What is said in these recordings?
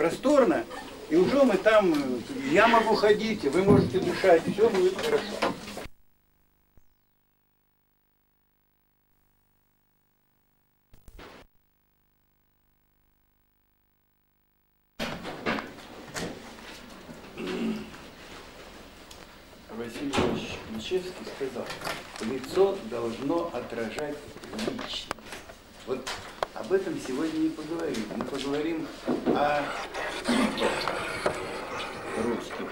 просторно, и уже мы там, я могу ходить, вы можете дышать, все будет хорошо. Василий Иванович Ключевский сказал, лицо должно отражать личность. Вот об этом сегодня не поговорим. Мы поговорим о русских.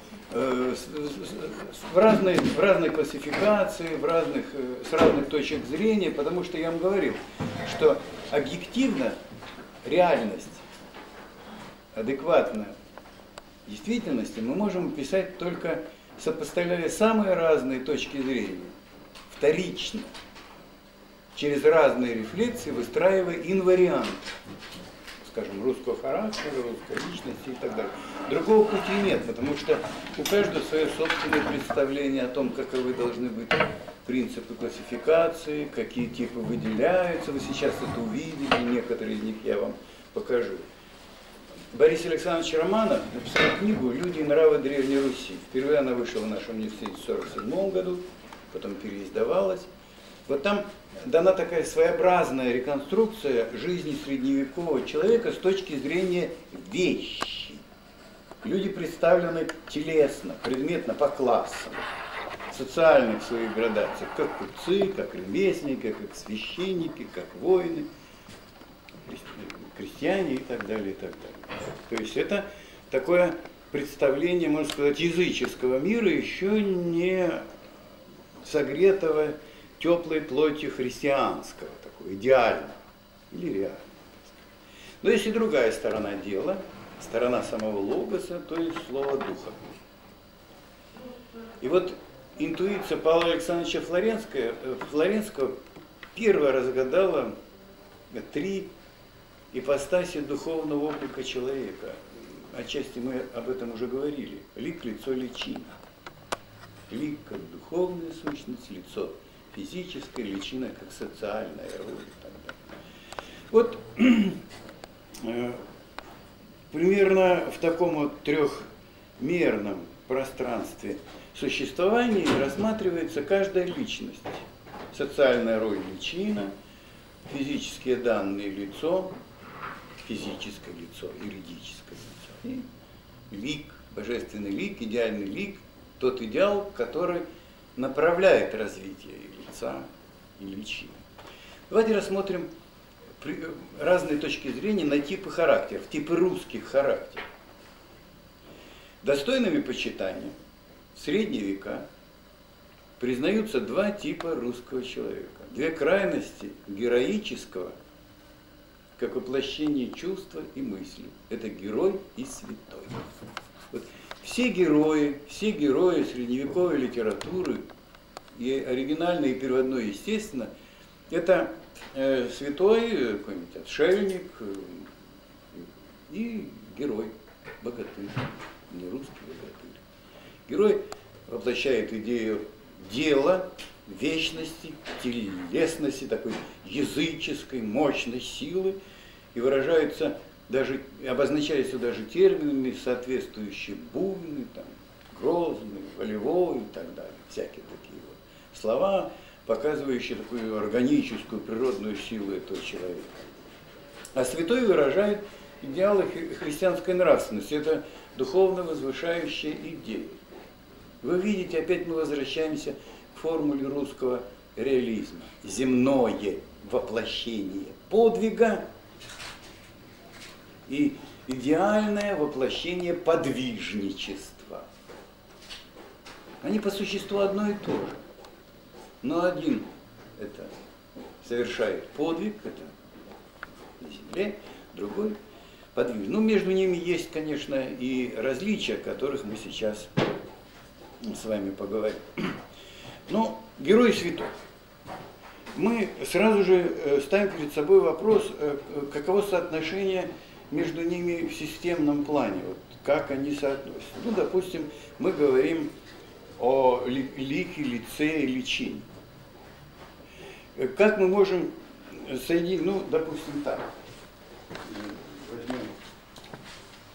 В разной классификации, с разных точек зрения, потому что я вам говорил, что объективно реальность, адекватно действительности мы можем писать только сопоставляя самые разные точки зрения, вторично, через разные рефлексии, выстраивая инвариант, скажем, русского характера, русской личности и так далее. Другого пути нет, потому что у каждого свое собственное представление о том, каковы должны быть принципы классификации, какие типы выделяются. Вы сейчас это увидите, некоторые из них я вам покажу. Борис Александрович Романов написал книгу «Люди и нравы Древней Руси». Впервые она вышла в нашем университете в 1947 году, потом переиздавалась. Вот там дана такая своеобразная реконструкция жизни средневекового человека с точки зрения вещи. Люди представлены телесно, предметно, по классам, социальных своих градациях, как купцы, как ремесленники, как священники, как воины, крестьяне и так далее, и так далее. То есть это такое представление, можно сказать, языческого мира, еще не согретого теплой плотью христианского, такого идеального или реального. Но есть и другая сторона дела, сторона самого логоса, то есть слова духа. И вот интуиция Павла Александровича Флоренского первая разгадала три ипостаси духовного облика человека. Отчасти мы об этом уже говорили. Лик, лицо, личина. Лик как духовная сущность, лицо физическое, личина как социальная роль и так далее. Вот примерно в таком вот трехмерном пространстве существования рассматривается каждая личность. Социальная роль личина, физические данные лицо, физическое лицо, юридическое лицо. И лик, божественный лик, идеальный лик, тот идеал, который направляет развитие и лица, и личины. Давайте рассмотрим разные точки зрения на типы характеров, типы русских характеров. Достойными почитания в средние века признаются два типа русского человека. Две крайности героического, как воплощение чувства и мысли. Это герой и святой. Вот все герои средневековой литературы, и оригинальной, и переводной, естественно, это святой, какой-нибудь отшельник и герой, богатырь, не русский богатырь. Герой воплощает идею дела, вечности, телесности, такой языческой, мощной силы, и выражаются даже, обозначаются даже терминами, соответствующие буйный, там, грозный, волевой и так далее. Всякие такие вот слова, показывающие такую органическую, природную силу этого человека. А святой выражает идеалы христианской нравственности. Это духовно возвышающая идея. Вы видите, опять мы возвращаемся к формуле русского реализма. Земное воплощение подвига и идеальное воплощение подвижничества. Они по существу одно и то же. Но один это совершает подвиг, это на земле, другой подвиг. Ну, между ними есть, конечно, и различия, о которых мы сейчас с вами поговорим. Но герой святой. Мы сразу же ставим перед собой вопрос, каково соотношение между ними в системном плане, вот, как они соотносятся. Ну, допустим, мы говорим о лике, лице и личине. Как мы можем соединить, ну, допустим, так. Возьмем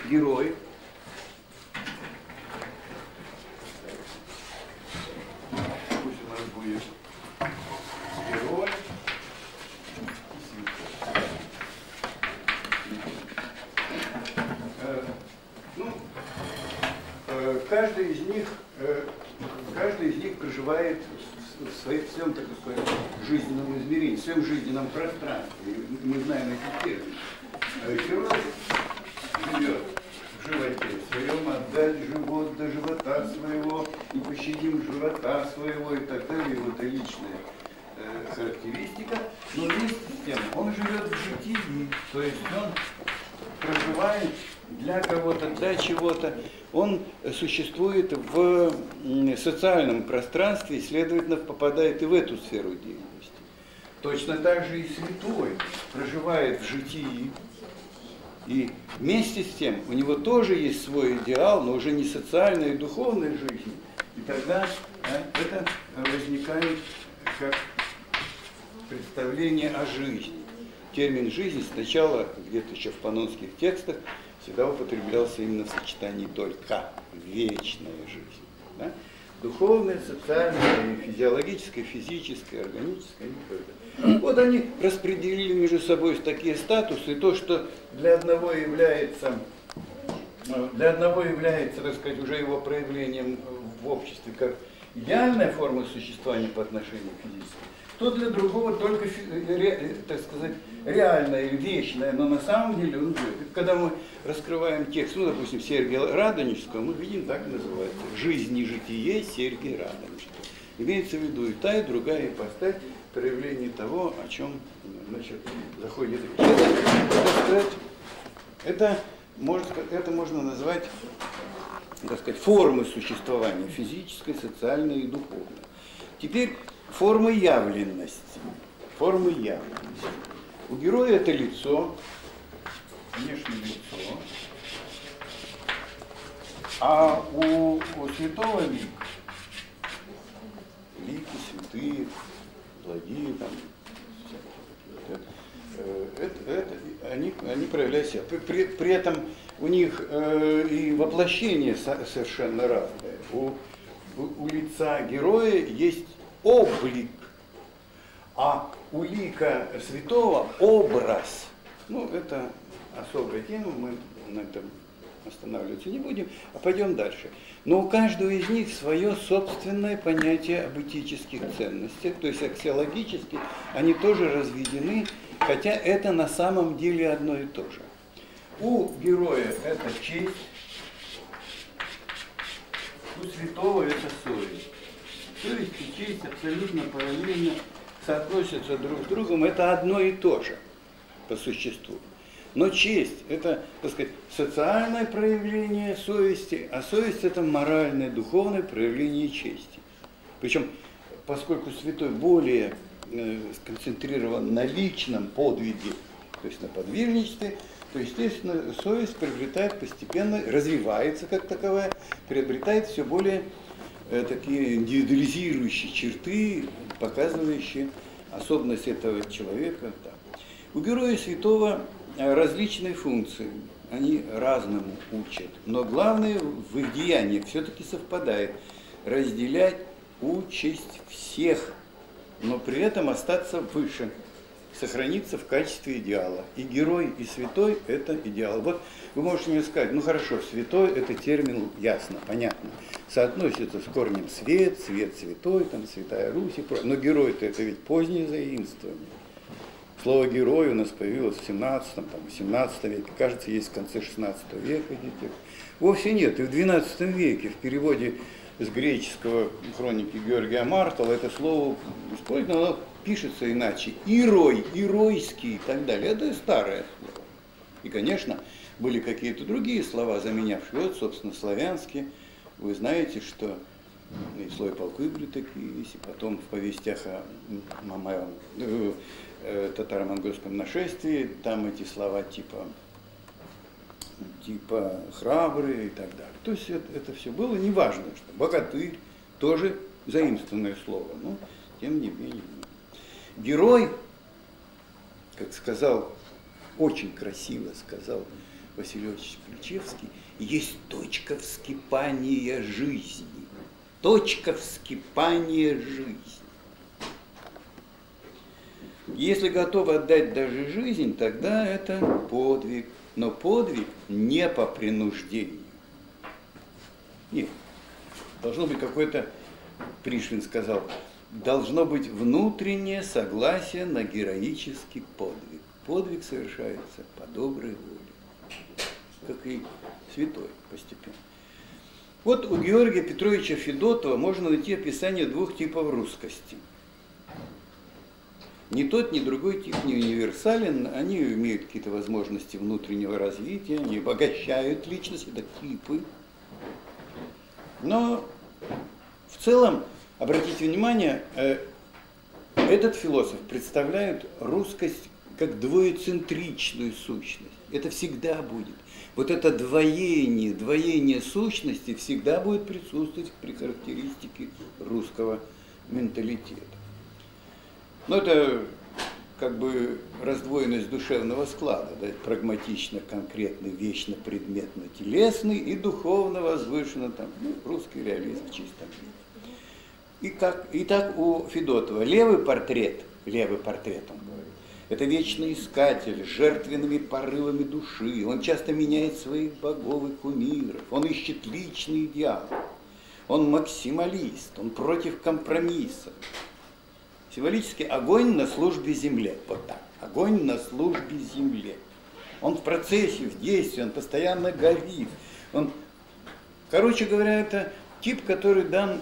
герой. Пусть у нас будет герой. Каждый из них проживает в своем, так сказать, жизненном измерении, в своем жизненном пространстве. Мы знаем эти термины. Герой живет в животе своем, отдать живот до живота своего, и пощадим живота своего, и так далее. Вот это личная характеристика. Но вместе с тем он живет в житии, то есть он проживает для кого-то, для чего-то. Он существует в социальном пространстве и, следовательно, попадает и в эту сферу деятельности. Точно так же и святой проживает в житии, и вместе с тем у него тоже есть свой идеал, но уже не социальная и духовная жизнь. И тогда это возникает как представление о жизни. Термин «жизнь» сначала, где-то еще в панонских текстах, всегда употреблялся именно в сочетании только вечная жизнь. Да? Духовная, социальная, физиологическая, физическая, органическая. Вот они распределили между собой такие статусы, и то, что для одного является, так сказать, уже его проявлением в обществе как идеальная форма существования по отношению к физическому, то для другого только, так сказать, реальное или вечное, но на самом деле он живет. Когда мы раскрываем текст, ну, допустим, Сергия Радонежского, мы видим, так и называется. «Жизнь и житие Сергия Радонежского». Имеется в виду и та, и другая ипостась, проявление того, о чем, значит, заходит речь. Это можно назвать, так сказать, формы существования, физической, социальной и духовной. Теперь формы явленности. Формы явленности. У героя это лицо, внешнее лицо, а у святого лик, лики, святые, благие, там, они проявляют себя. При этом у них и воплощение совершенно разное. У лица героя есть облик, а у лика святого образ. Ну, это особая тема, мы на этом останавливаться не будем, а пойдем дальше. Но у каждого из них свое собственное понятие об этических ценностях, то есть аксиологически они тоже разведены, хотя это на самом деле одно и то же. У героя это честь, у святого это совесть. Совесть и честь абсолютно параллельно соотносятся друг с другом, это одно и то же по существу. Но честь – это, так сказать, социальное проявление совести, а совесть – это моральное, духовное проявление чести. Причем, поскольку святой более сконцентрирован на личном подвиге, то есть на подвижничестве, то, естественно, совесть приобретает постепенно, развивается как таковая, приобретает все более такие индивидуализирующие черты, показывающие особенность этого человека. Да. У героя святого различные функции, они разному учат, но главное в их деяниях все-таки совпадает – разделять участь всех, но при этом остаться выше, сохраниться в качестве идеала. И герой, и святой – это идеал. Вот вы можете мне сказать, ну хорошо, святой – это термин ясно, понятно, соотносится с корнем свет, свет святой, там святая Русь и прочее, но герой-то это ведь позднее заимствование. Слово «герой» у нас появилось в 17-18 веке, кажется, есть в конце 16 века. Вовсе нет, и в 12 веке в переводе с греческого хроники Георгия Мартала это слово использовано, оно пишется иначе. Ирой, иройский и так далее. Это старое слово. И, конечно, были какие-то другие слова, заменявшие, вот, собственно, славянские. Вы знаете, что и слой полку были такие, и потом в повестях о татаро-монгольском нашествии, там эти слова типа храбрые и так далее. То есть это все было, неважно, что богатырь тоже заимствованное слово, но тем не менее. Герой, как сказал, очень красиво сказал Васильевич Ключевский, есть точка вскипания жизни. Точка вскипания жизни. Если готов отдать даже жизнь, тогда это подвиг. Но подвиг не по принуждению. Нет. Должно быть какой-то, Пришвин сказал, должно быть внутреннее согласие на героический подвиг. Подвиг совершается по доброй воле, как и святой постепенно. Вот у Георгия Петровича Федотова можно найти описание двух типов русскости. Ни тот, ни другой тип не универсален, они имеют какие-то возможности внутреннего развития, они обогащают личность, это типы. Но в целом, обратите внимание, этот философ представляет русскость как двоецентричную сущность. Это всегда будет. Вот это двоение сущности всегда будет присутствовать при характеристике русского менталитета. Но это как бы раздвоенность душевного склада, да, прагматично, конкретный, вечно, предметно, телесный и духовно возвышенно, там, русский реализм в чистом виде. И так у Федотова левый портрет он говорит, это вечный искатель с жертвенными порывами души, он часто меняет своих богов и кумиров, он ищет личный идеал, он максималист, он против компромиссов. Символически огонь на службе земле. Вот так. Огонь на службе земле. Он в процессе, в действии, он постоянно горит. Короче говоря, это тип, который дан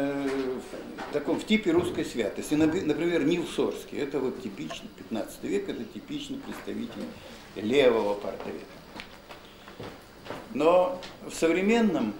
в типе русской святости. Например, Нил Сорский. Это вот типичный, 15 век, это типичный представитель левого портрета. Но в современной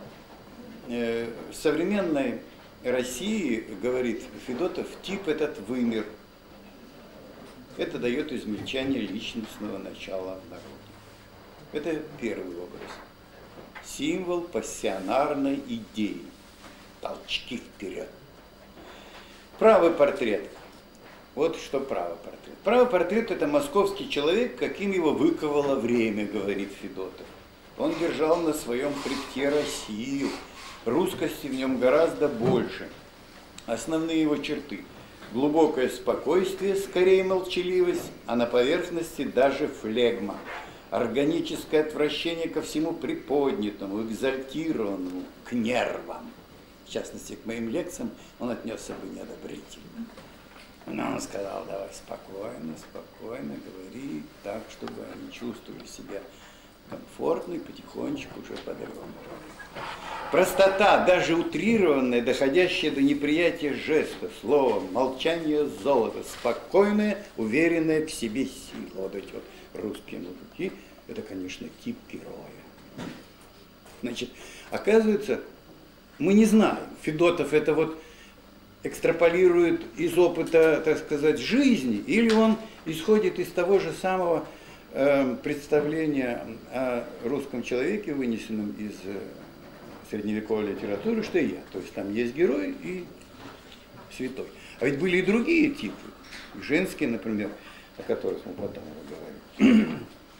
России, говорит Федотов, тип этот вымер. Это дает измельчание личностного начала в народе. Это первый образ. Символ пассионарной идеи. Толчки вперед. Правый портрет. Вот что правый портрет. Правый портрет – это московский человек, каким его выковало время, говорит Федотов. Он держал на своем хребте Россию. Русскости в нем гораздо больше. Основные его черты. Глубокое спокойствие, скорее молчаливость, а на поверхности даже флегма. Органическое отвращение ко всему приподнятому, экзальтированному, к нервам. В частности, к моим лекциям он отнесся бы неодобрительно. Но он сказал, давай спокойно, говори так, чтобы они чувствовали себя комфортно и потихонечку уже по-другому. Простота, даже утрированная, доходящая до неприятия жеста, слова, молчание золота, спокойная, уверенная в себе сила. Вот эти вот русские мужики, это, конечно, тип героя. Значит, оказывается, мы не знаем, Федотов это вот экстраполирует из опыта, так сказать, жизни, или он исходит из того же самого представления о русском человеке, вынесенном из средневековой литературы, что и я. То есть там есть герой и святой. А ведь были и другие типы, женские, например, о которых мы потом говорим.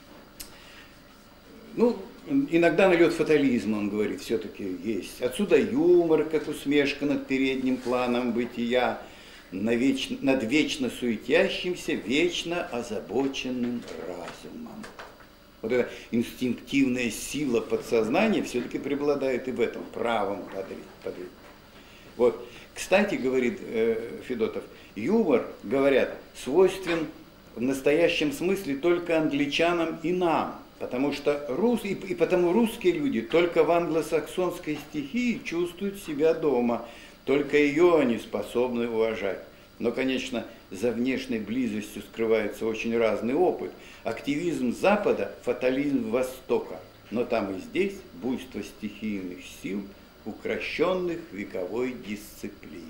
Ну, иногда налет фатализма, он говорит, все-таки есть. Отсюда юмор, как усмешка над передним планом бытия, над вечно суетящимся, вечно озабоченным разумом. Вот эта инстинктивная сила подсознания все-таки преобладает и в этом правом подряд. Вот. Кстати, говорит Федотов, юмор, говорят, свойствен в настоящем смысле только англичанам и нам, потому русские люди только в англосаксонской стихии чувствуют себя дома, только ее они способны уважать. Но, конечно, за внешней близостью скрывается очень разный опыт. Активизм Запада, фатализм Востока. Но там и здесь буйство стихийных сил, укращенных вековой дисциплиной.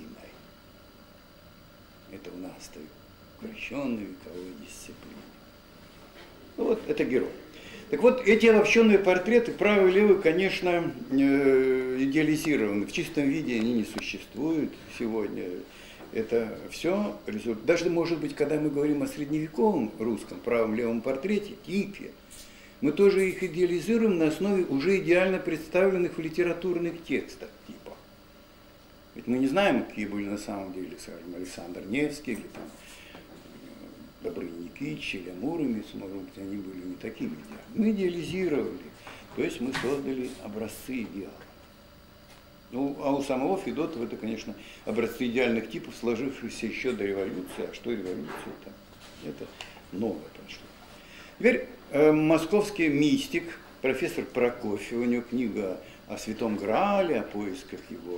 Это у нас укращенной вековой дисциплиной. Ну вот, это герой. Так вот, эти обобщенные портреты, правый и левый, конечно, идеализированы. В чистом виде они не существуют сегодня. Это все даже, может быть, когда мы говорим о средневековом русском правом-левом портрете, типе, мы тоже их идеализируем на основе уже идеально представленных в литературных текстах типа. Ведь мы не знаем, какие были на самом деле, скажем, Александр Невский, или там Добрыня Никитич, или Муромец, может быть, они были не такими идеалами. Мы идеализировали, то есть мы создали образцы идеалов. Ну, а у самого Федотова это, конечно, образцы идеальных типов, сложившихся еще до революции. А что революция-то? Это новое прошло. Теперь московский мистик, профессор Прокофьев, у него книга о Святом Граале, о поисках его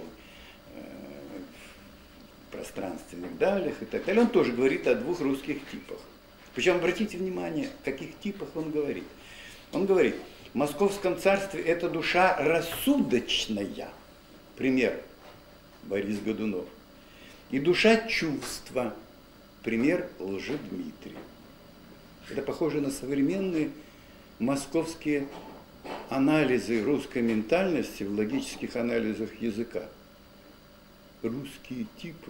пространственных далях и так далее. Он тоже говорит о двух русских типах. Причем обратите внимание, о каких типах он говорит. Он говорит, в Московском царстве это душа рассудочная, пример Борис Годунов, и душа чувства, пример Лжедмитрий. Это похоже на современные московские анализы русской ментальности в логических анализах языка. Русские типы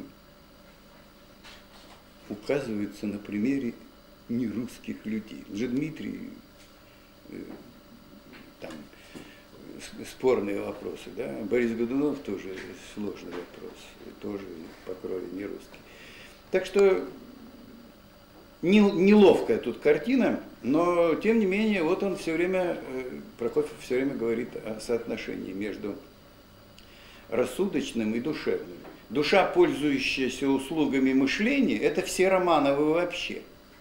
указываются на примере нерусских людей. Лжедмитрий, там спорные вопросы, да? Борис Годунов тоже сложный вопрос, тоже по крови не русский. Так что неловкая тут картина, но тем не менее, вот он все время, Прокофьев все время говорит о соотношении между рассудочным и душевным. Душа, пользующаяся услугами мышления, это все Романовы вообще.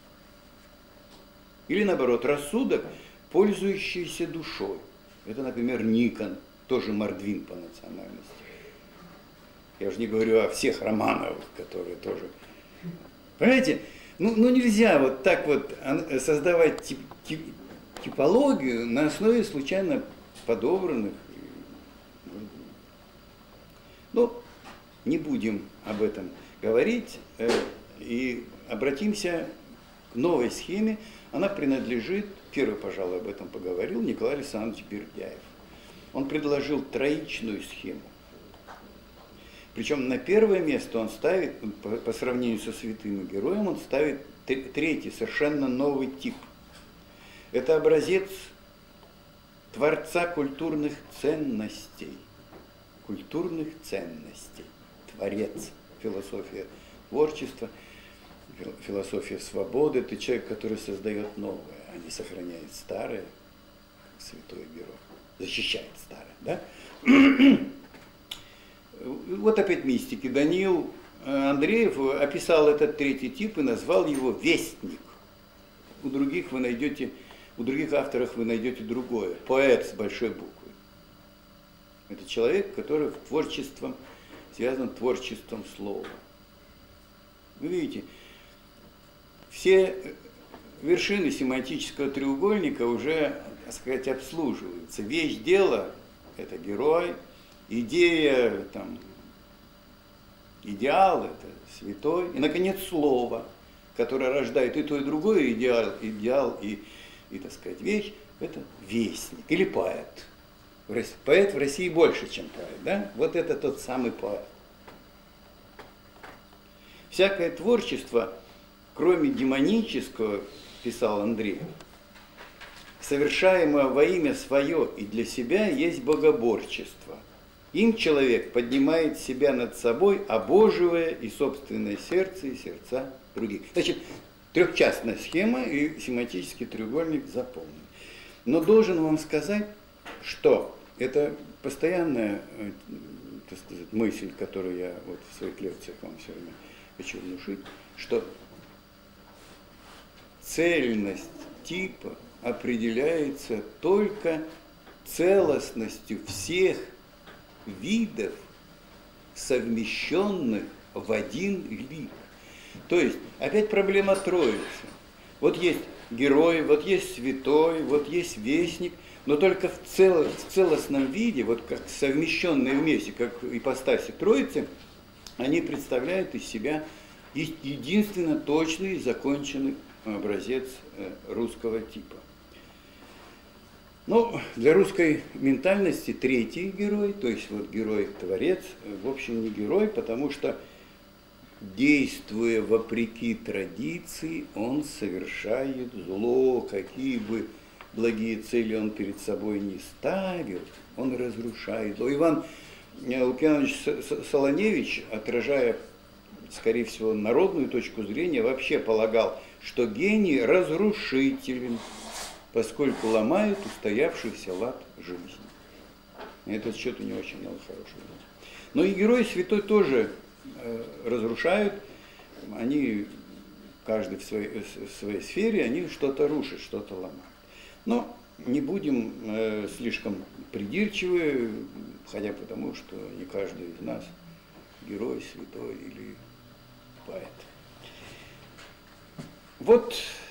Или наоборот, рассудок, пользующийся душой. Это, например, Никон, тоже мордвин по национальности. Я же не говорю о всех Романовых, которые тоже... Понимаете, ну нельзя вот так вот создавать типологию на основе случайно подобранных. Ну, не будем об этом говорить и обратимся к новой схеме. Она принадлежит, первый, пожалуй, об этом поговорил, Николай Александрович Бердяев. Он предложил троичную схему. Причем на первое место он ставит, по сравнению со святым и героем, он ставит третий, совершенно новый тип. Это образец творца культурных ценностей. Культурных ценностей. Творец, философия творчества, философия свободы. Это человек, который создает новое, а не сохраняет старое, как святой герой. Защищает старое, да? Вот опять мистики. Даниил Андреев описал этот третий тип и назвал его вестник. У других авторов вы найдете другое. Поэт с большой буквы. Это человек, который связан творчеством слова. Вы видите, все вершины семантического треугольника уже, так сказать, обслуживаются. Вещь, дело – это герой, идея, там, идеал – это святой, и, наконец, слово, которое рождает и то, и другое, идеал и, так сказать, вещь – это вестник или поэт. Поэт в России больше, чем поэт, да? Вот это тот самый поэт. Всякое творчество, кроме демонического, писал Андреев, совершаемое во имя свое и для себя, есть богоборчество. Им человек поднимает себя над собой, обоживая и собственное сердце, и сердца других. Значит, трехчастная схема и семантический треугольник заполнен. Но должен вам сказать, что это постоянная, так сказать, мысль, которую я вот в своих лекциях вам все время хочу внушить, что цельность типа определяется только целостностью всех видов, совмещенных в один лик. То есть, опять проблема Троицы. Вот есть герой, вот есть святой, вот есть вестник, но только в целостном виде, вот как совмещенные вместе, как ипостаси Троицы, они представляют из себя единственно точный и законченный образец русского типа. Ну, для русской ментальности третий герой, то есть вот герой-творец, в общем, не герой, потому что, действуя вопреки традиции, он совершает зло, какие бы благие цели он перед собой не ставил, он разрушает. Иван Лукьянович Солоневич, отражая, скорее всего, народную точку зрения, вообще полагал, что гений разрушителен, поскольку ломает устоявшийся лад жизни. И этот счет у него очень много хорошего. Но и герои святой тоже разрушают, они, каждый в своей сфере, они что-то рушат, что-то ломают. Но не будем слишком придирчивы, хотя потому, что не каждый из нас герой, святой или поэт. Вот,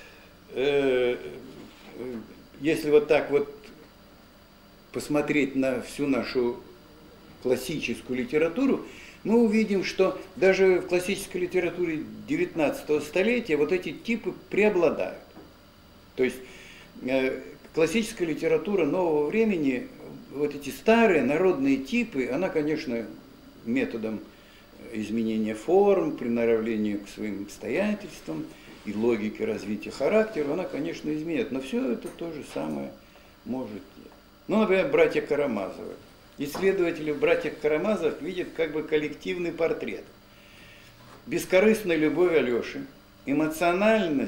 если вот так вот посмотреть на всю нашу классическую литературу, мы увидим, что даже в классической литературе XIX столетия вот эти типы преобладают. То есть классическая литература нового времени, вот эти старые народные типы, она, конечно, методом изменения форм, приноравления к своим обстоятельствам и логике развития характера, она, конечно, изменит. Но все это то же самое может делать. Ну, например, братья Карамазовы. Исследователи в братьях Карамазовых видят как бы коллективный портрет. Бескорыстная любовь Алеши, эмоциональная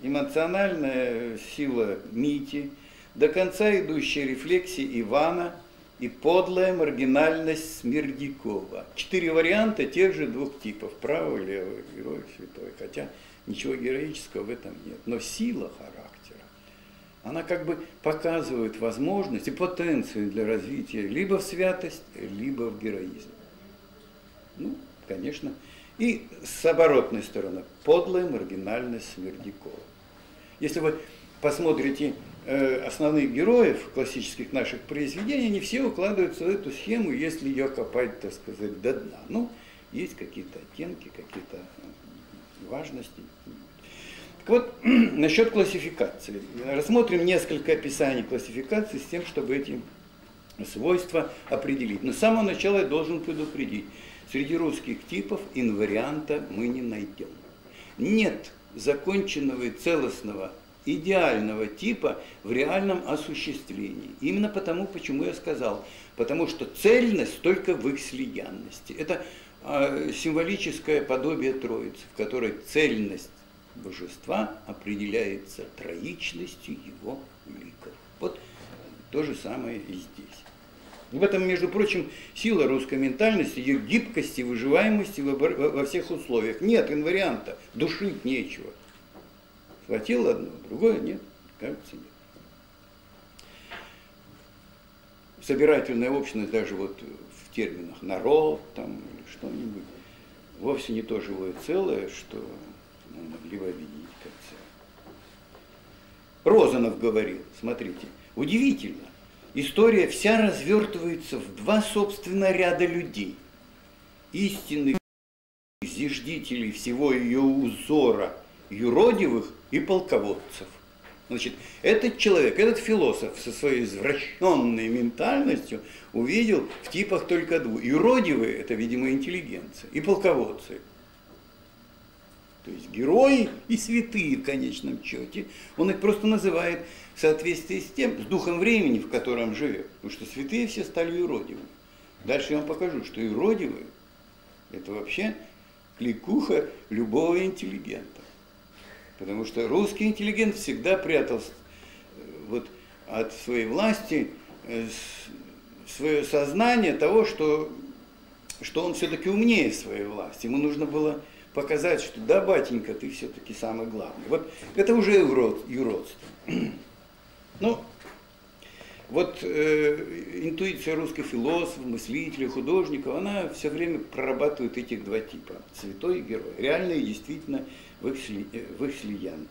сила Мити, до конца идущая рефлексия Ивана и подлая маргинальность Смердякова. 4 варианта тех же двух типов, правый, левый, герой, святой. Хотя ничего героического в этом нет. Но сила характера, она как бы показывает возможность и потенцию для развития либо в святость, либо в героизм. Ну, конечно. И с оборотной стороны, подлая маргинальность Смердякова. Если вы посмотрите основных героев классических наших произведений, они все укладываются в эту схему, если ее копать, так сказать, до дна. Ну, есть какие-то оттенки, какие-то важности. Так вот, насчет классификации. Рассмотрим несколько описаний классификации с тем, чтобы эти свойства определить. Но с самого начала я должен предупредить. Среди русских типов инварианта мы не найдем. Нет законченного и целостного идеального типа в реальном осуществлении. Именно потому, почему я сказал. Потому что цельность только в их слиянности. Это символическое подобие Троицы, в которой цельность божества определяется троичностью его ликов. Вот то же самое и здесь. В этом, между прочим, сила русской ментальности, ее гибкости, выживаемости во всех условиях. Нет инварианта, душить нечего. Хватило одно, другое нет, кажется, нет. Собирательная общность даже вот в терминах народ там или что-нибудь вовсе не то живое целое, что мы могли бы объединить как целое. Розанов говорил, смотрите, удивительно, история вся развертывается в 2, собственно, ряда людей. Истинных зиждителей всего ее узора, юродивых и полководцев. Значит, этот человек, этот философ со своей извращенной ментальностью увидел в типах только 2. Юродивые – это, видимо, интеллигенция, и полководцы. То есть герои и святые в конечном счете. Он их просто называет в соответствии с тем, с духом времени, в котором живет. Потому что святые все стали юродивыми. Дальше я вам покажу, что юродивые – это вообще кликуха любого интеллигента. Потому что русский интеллигент всегда прятал вот от своей власти свое сознание того, что он все-таки умнее своей власти. Ему нужно было показать, что да, батенька, ты все-таки самый главный. Вот это уже юродство. Ну, вот интуиция русских философов, мыслителей, художников, она все время прорабатывает этих 2 типа. Святой и герой. Реально и действительно в их слиянности.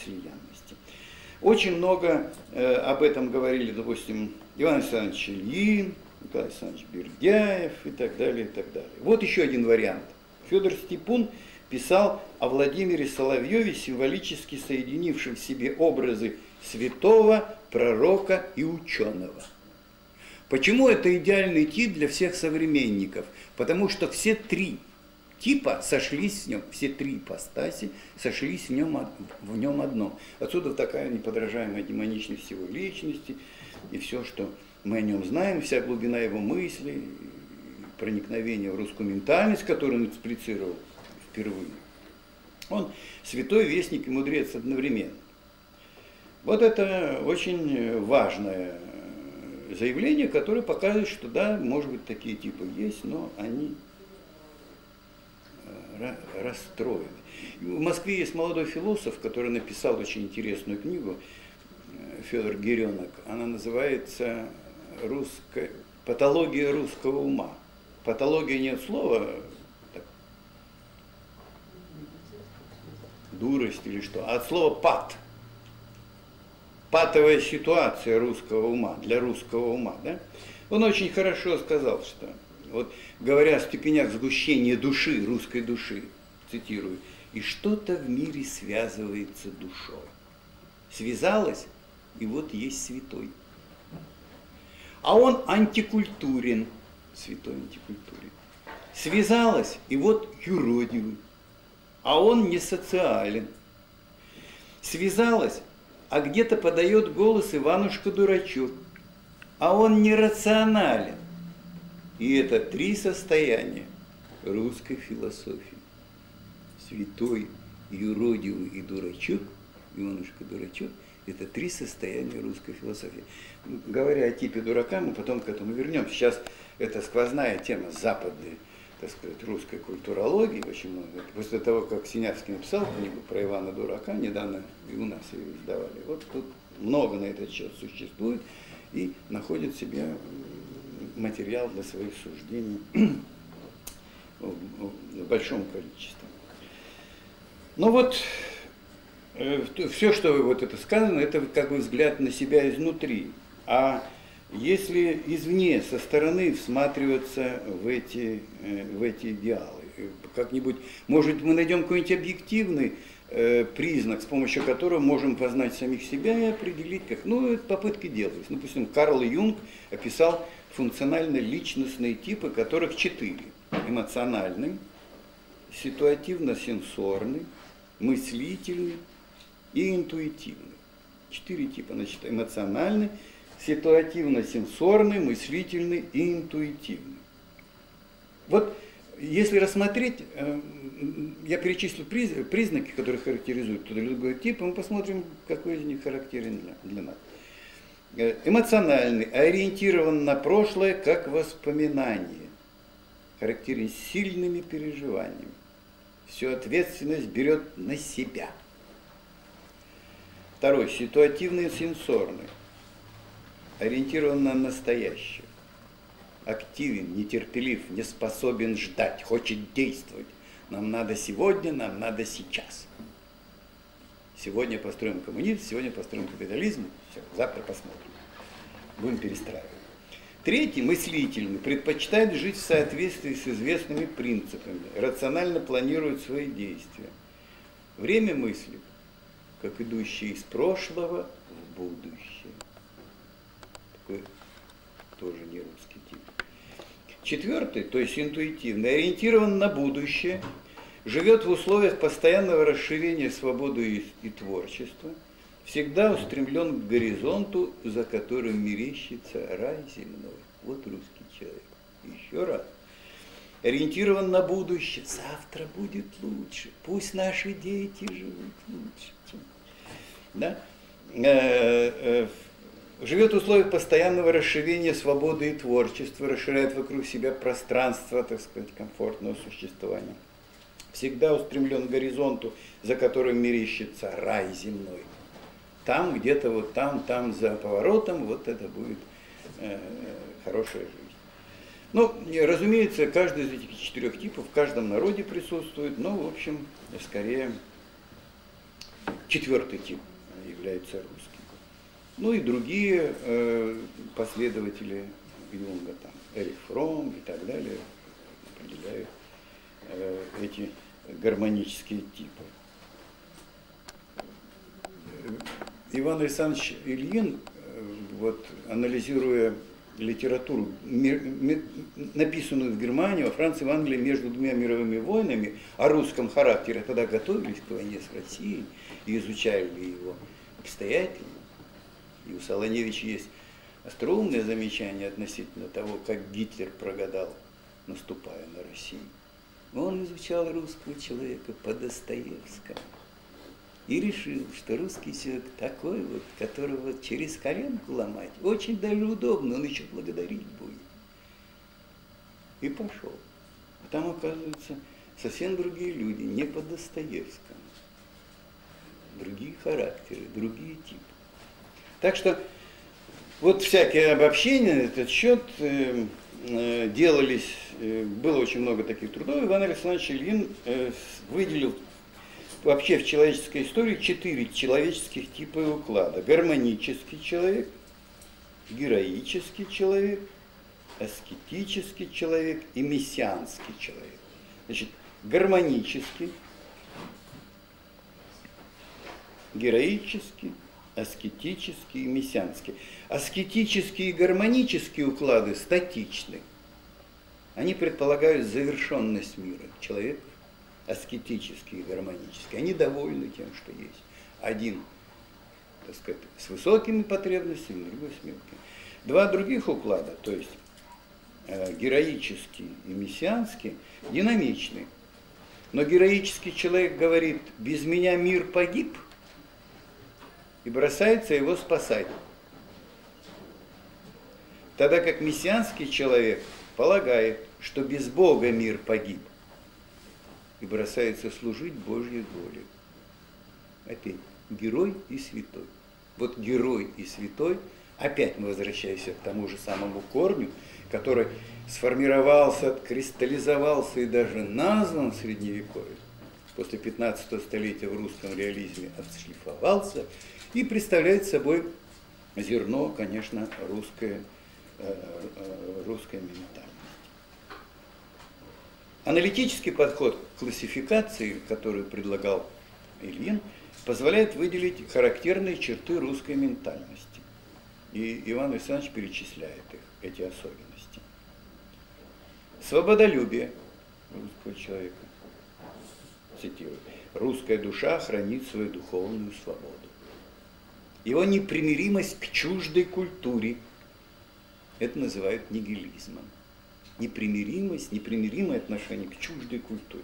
Очень много об этом говорили, допустим, Иван Александрович Ильин, Николай Александрович Бердяев и так далее, и так далее. Вот еще один вариант. Федор Степун писал о Владимире Соловьеве, символически соединившем в себе образы святого, пророка и ученого. Почему это идеальный тип для всех современников? Потому что все 3 типа сошлись в нем, все три ипостаси сошлись в нем одно. Отсюда такая неподражаемая демоничность его личности, и все, что мы о нем знаем, вся глубина его мысли, проникновение в русскую ментальность, которую он эксплицировал впервые. Он святой, вестник и мудрец одновременно. Вот это очень важное заявление, которое показывает, что да, может быть, такие типы есть, но они расстроены. В Москве есть молодой философ, который написал очень интересную книгу, Федор Геренок. Она называется «Патология русского ума». Патология нет слова так, дурость или что, а от слова пат. Патовая ситуация русского ума, для русского ума. Да? Он очень хорошо сказал, что, вот, говоря о степенях сгущения души, русской души, цитирую, «И что-то в мире связывается душой. Связалось, и вот есть святой. А он антикультурен, святой антикультурен. Связалось, и вот юродивый, а он не социален. Связалось, а где-то подает голос Иванушка-дурачок, а он нерационален. И это три состояния русской философии. Святой, юродивый и дурачок, Иванушка-дурачок, это три состояния русской философии. Говоря о типе дурака, мы потом к этому вернемся. Сейчас это сквозная тема западной, так сказать, русской культурологии. Очень много. После того, как Синявский написал книгу про Ивана Дурака, недавно и у нас ее издавали. Вот тут много на этот счет существует и находит себе материал для своих суждений в большом количестве. Ну вот, все, что вот это сказано, это как бы взгляд на себя изнутри. А если извне, со стороны всматриваться в эти идеалы, как-нибудь, может, мы найдем какой-нибудь объективный признак, с помощью которого можем познать самих себя и определить, как, ну, это попытки делались. Допустим, Карл Юнг описал функционально-личностные типы, которых 4. Эмоциональный, ситуативно-сенсорный, мыслительный и интуитивный. 4 типа, значит, эмоциональный, ситуативно-сенсорный, мыслительный и интуитивный. Вот если рассмотреть, я перечислю признаки, которые характеризуют тот или другой тип, и мы посмотрим, какой из них характерен для нас. Эмоциональный, ориентирован на прошлое как воспоминание, характерен сильными переживаниями, всю ответственность берет на себя. Второй, ситуативный, сенсорный, ориентирован на настоящее, активен, нетерпелив, не способен ждать, хочет действовать. Нам надо сегодня, нам надо сейчас. Сегодня построим коммунизм, сегодня построим капитализм, все, завтра посмотрим. Будем перестраивать. Третий, мыслительный, предпочитает жить в соответствии с известными принципами, рационально планирует свои действия. Время мыслит, как идущее из прошлого в будущее. Такой тоже не русский тип. Четвертый, то есть интуитивный, ориентирован на будущее, живет в условиях постоянного расширения свободы и творчества, всегда устремлен к горизонту, за которым мерещится рай земной. Вот русский человек. Еще раз. Ориентирован на будущее. Завтра будет лучше. Пусть наши дети живут лучше. Да? Живет в условиях постоянного расширения свободы и творчества, расширяет вокруг себя пространство, так сказать, комфортного существования. Всегда устремлен к горизонту, за которым мерещится рай земной. Там, где-то вот там за поворотом, вот это будет хорошая жизнь. Ну, разумеется, каждый из этих 4 типов в каждом народе присутствует, но, в общем, скорее 4-й тип является русским. Ну и другие последователи Юнга, там, Эрих Фромм и так далее, определяют эти гармонические типы. Иван Александрович Ильин, вот, анализируя литературу, написанную в Германии, во Франции, в Англии между двумя мировыми войнами, о русском характере, тогда готовились к войне с Россией и изучали его обстоятельно. И у Солоневича есть остроумное замечание относительно того, как Гитлер прогадал, наступая на Россию. Он изучал русского человека по Достоевскому и решил, что русский человек такой вот, которого через коленку ломать очень даже удобно, он еще благодарить будет. И пошел. А там, оказывается, совсем другие люди, не по Достоевскому. Другие характеры, другие типы. Так что вот всякие обобщения на этот счет делались, было очень много таких трудов. Иван Александрович Ильин выделил вообще в человеческой истории 4 человеческих типа и уклада. Гармонический человек, героический человек, аскетический человек и мессианский человек. Значит, гармонический, героический, аскетический и мессианский. Аскетические и гармонические уклады статичны. Они предполагают завершенность мира. Человек аскетический и гармонический. Они довольны тем, что есть. Один, так сказать, с высокими потребностями, другой с мелкими. 2 других уклада, то есть героический и мессианский, динамичны. Но героический человек говорит: без меня мир погиб, и бросается его спасать. Тогда как мессианский человек полагает, что без Бога мир погиб, и бросается служить Божьей воле. Опять, герой и святой. Вот герой и святой, опять мы возвращаемся к тому же самому корню, который сформировался, кристаллизовался и даже назван в Средневековье. После 15 столетия в русском реализме отшлифовался и представляет собой зерно, конечно, русской ментальности. Аналитический подход к классификации, который предлагал Ильин, позволяет выделить характерные черты русской ментальности. И Иван Александрович перечисляет их, эти особенности. Свободолюбие русского человека. Цитирую. «Русская душа хранит свою духовную свободу». Его непримиримость к чуждой культуре. Это называют нигилизмом. Непримиримость, непримиримое отношение к чуждой культуре.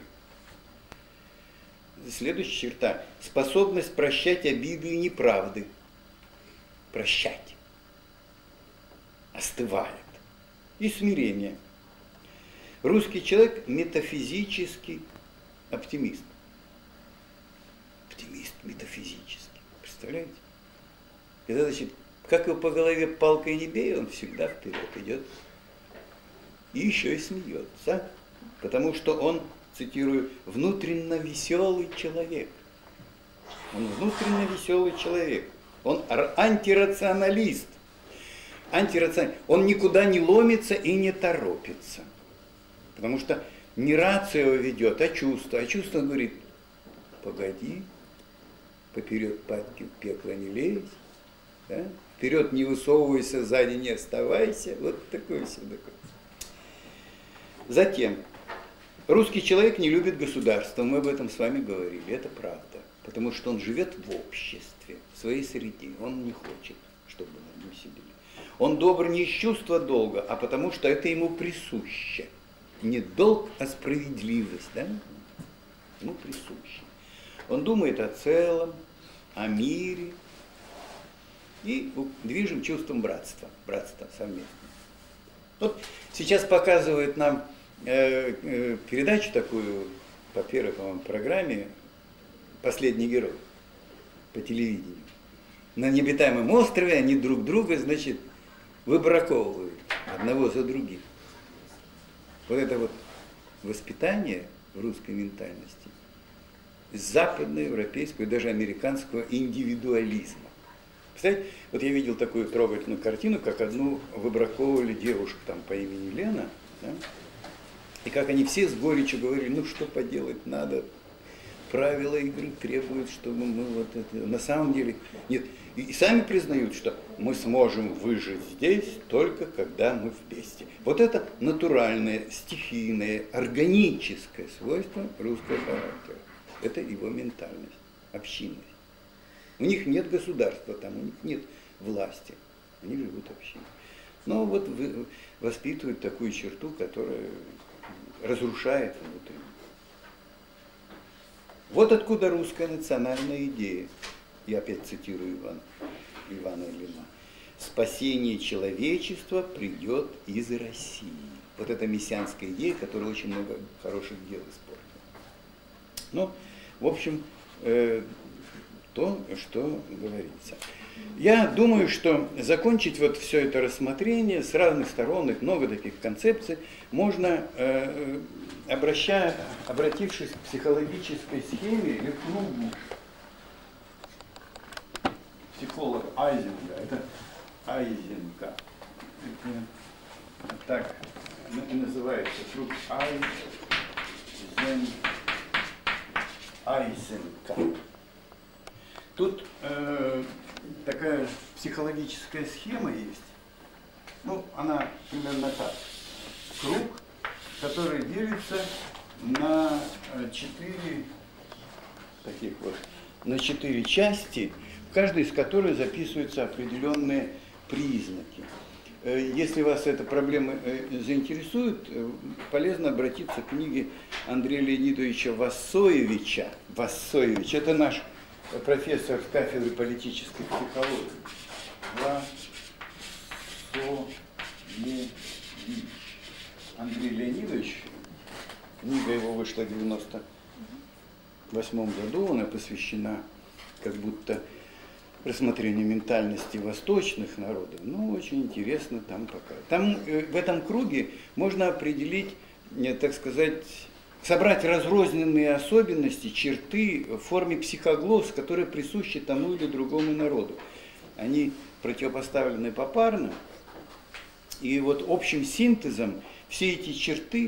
Следующая черта. Способность прощать обиды и неправды. Прощать. Остывает. И смирение. Русский человек метафизический оптимист. Оптимист метафизический. Представляете? Это значит, как его по голове палкой не бей, он всегда вперед идет. И еще и смеется. Потому что он, цитирую, внутренно веселый человек. Он внутренно веселый человек. Он антирационалист. Он никуда не ломится и не торопится. Потому что не рация его ведет, а чувство. А чувство говорит: погоди, поперед падки в пекло не лезь, да? Вперед не высовывайся, сзади не оставайся. Вот такое все такое. Затем, русский человек не любит государство, мы об этом с вами говорили, это правда. Потому что он живет в обществе, в своей среде, он не хочет, чтобы над ним сидели. Он добр не из чувства долга, а потому что это ему присуще. Не долг, а справедливость, да? Ему присуще. Он думает о целом, о мире и движим чувством братства совместно. Вот сейчас показывают нам передачу такую по первой, по-моему, программе «Последний герой» по телевидению. На необитаемом острове они друг друга, значит, выбраковывают одного за другим. Вот это вот воспитание в русской ментальности западноевропейского и даже американского индивидуализма. Представляете, вот я видел такую трогательную картину, как одну выбраковывали девушку там по имени Лена, да? И как они все с горечью говорили: ну что поделать, надо правила игры требуют, чтобы мы вот это... На самом деле нет. И сами признают, что мы сможем выжить здесь только когда мы вместе. Вот это натуральное, стихийное, органическое свойство русского характера. Это его ментальность, общинность. У них нет государства там, у них нет власти. Они живут общиной. Но вот воспитывают такую черту, которая разрушает внутри. Вот откуда русская национальная идея. Я опять цитирую Ивана Ильина. Спасение человечества придет из России. Вот эта мессианская идея, которая очень много хороших дел испортила. Ну, в общем, то, что говорится. Я думаю, что закончить вот все это рассмотрение с разных сторон, их много таких концепций, можно, обратившись к психологической схеме, или психолог Айзенка, это Айзенка, это так и называется, круг Айзенка. Тут такая психологическая схема есть, ну, она примерно так. Круг, который делится на 4 части, в каждой из которых записываются определенные признаки. Если вас эта проблема заинтересует, полезно обратиться к книге Андрея Леонидовича Вассоевича. Вассоевич, это наш профессор кафедры политической психологии. Вассоевич. Андрей Леонидович, книга его вышла в 1998 году, она посвящена как будто рассмотрению ментальности восточных народов. Ну, очень интересно там пока. Там в этом круге можно определить, так сказать, собрать разрозненные особенности, черты в форме психоглосс, которые присущи тому или другому народу. Они противопоставлены попарно, и вот общим синтезом все эти черты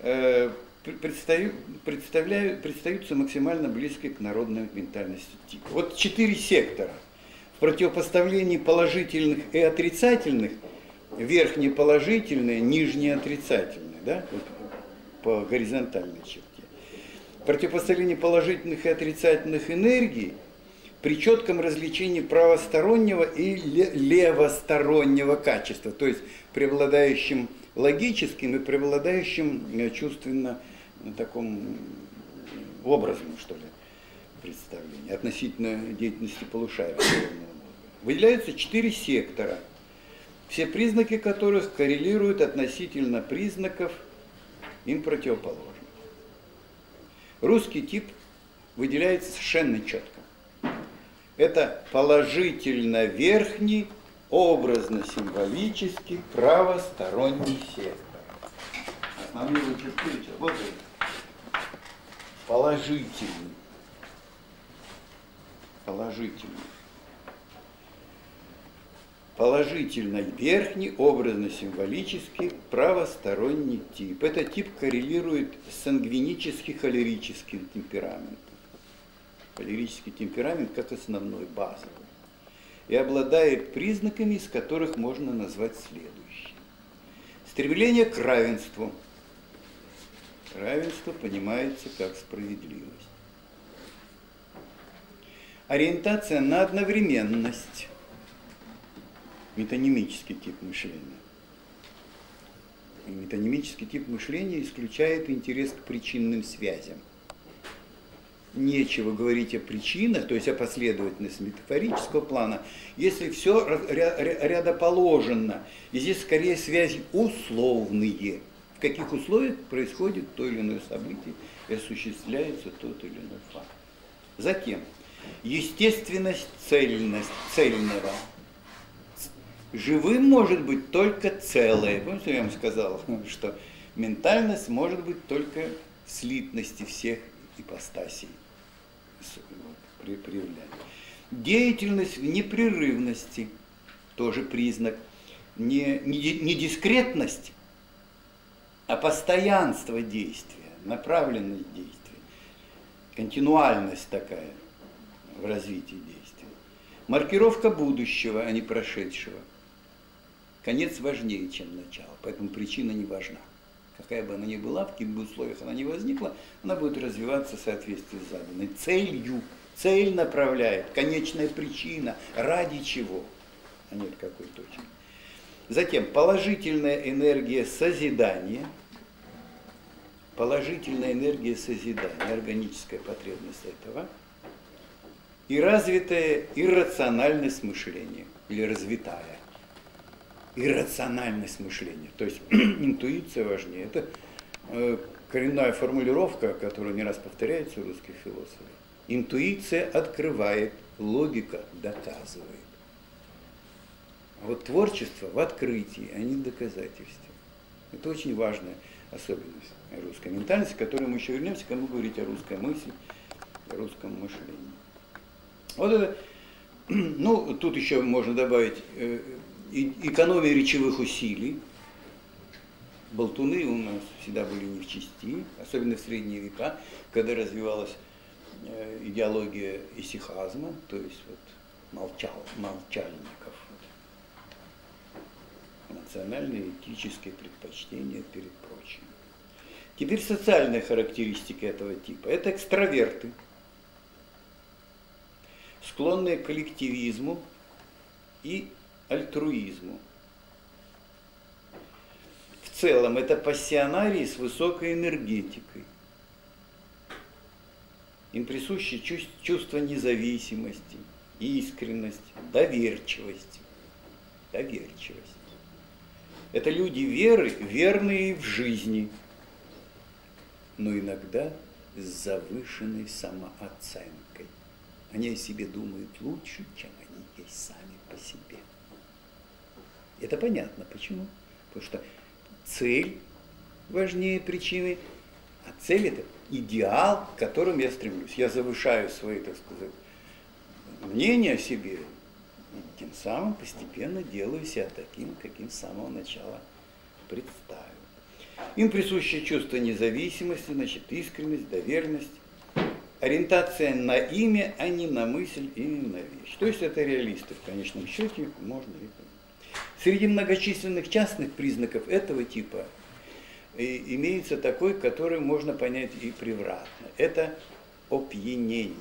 предстаются максимально близкой к народной ментальности типа. Вот 4 сектора. В противопоставлении положительных и отрицательных, верхние положительные, нижние отрицательные, да? Вот по горизонтальной черте. Противопоставление положительных и отрицательных энергий при четком различении правостороннего и левостороннего качества, то есть преобладающим логическим и преобладающим чувственно таком образном, что ли, представлении относительно деятельности полушария. Выделяются 4 сектора, все признаки которых коррелируют относительно признаков им противоположных. Русский тип выделяется совершенно четко. Это положительно верхний, образно-символический, правосторонний сектор. Основные черты, вот это. Положительный. Положительно верхний, образно-символический, правосторонний тип. Этот тип коррелирует с сангвинически-холерическим темпераментом. Холерический темперамент как основной, базовый. И обладает признаками, из которых можно назвать следующие. Стремление к равенству. Равенство понимается как справедливость. Ориентация на одновременность. Метонимический тип мышления. И метонимический тип мышления исключает интерес к причинным связям. Нечего говорить о причинах, то есть о последовательности метафорического плана, если все рядоположено. И здесь скорее связи условные. В каких условиях происходит то или иное событие и осуществляется тот или иной факт. Затем, естественность цельного. Живым может быть только целое. Помните, я вам сказал, что ментальность может быть только в слитности всех ипостасей проявлять. Деятельность в непрерывности, тоже признак, не дискретность, а постоянство действия, направленность действия. континуальность такая в развитии действия. Маркировка будущего, а не прошедшего. Конец важнее, чем начало, поэтому причина не важна. Какая бы она ни была, в каких бы условиях она ни возникла, она будет развиваться в соответствии с заданной целью. Цель направляет, конечная причина, ради чего, а не от какой точки. Затем положительная энергия созидания, органическая потребность этого, и развитое иррациональность мышления, или развитая иррациональность мышления, то есть интуиция важнее. Это коренная формулировка, которая не раз повторяется у русских философов. Интуиция открывает, логика доказывает. А вот творчество в открытии, а не в доказательстве. Это очень важная особенность русской ментальности, к которой мы еще вернемся, когда мы говорить о русской мысли, о русском мышлении. Вот это, ну, тут еще можно добавить экономия речевых усилий. Болтуны у нас всегда были не в чести, особенно в средние века, когда развивалась идеология исихазма, то есть вот молчальников. Национальные этические предпочтения перед прочим. Теперь социальные характеристики этого типа. Это экстраверты, склонные к коллективизму и альтруизму. В целом это пассионарии с высокой энергетикой. Им присуще чувство независимости, искренность, доверчивость. Это люди веры, верные в жизни, но иногда с завышенной самооценкой. Они о себе думают лучше, чем они есть сами по себе. Это понятно. Почему? Потому что цель важнее причины, а цель – это идеал, к которому я стремлюсь. Я завышаю свои, так сказать, мнения о себе, и тем самым постепенно делаю себя таким, каким с самого начала представил. Им присуще чувство независимости, значит, искренность, доверенность, ориентация на имя, а не на мысль или на вещь. То есть это реалисты, в конечном счете, можно и понять. Среди многочисленных частных признаков этого типа имеется такой, который можно понять и превратно. Это опьянение.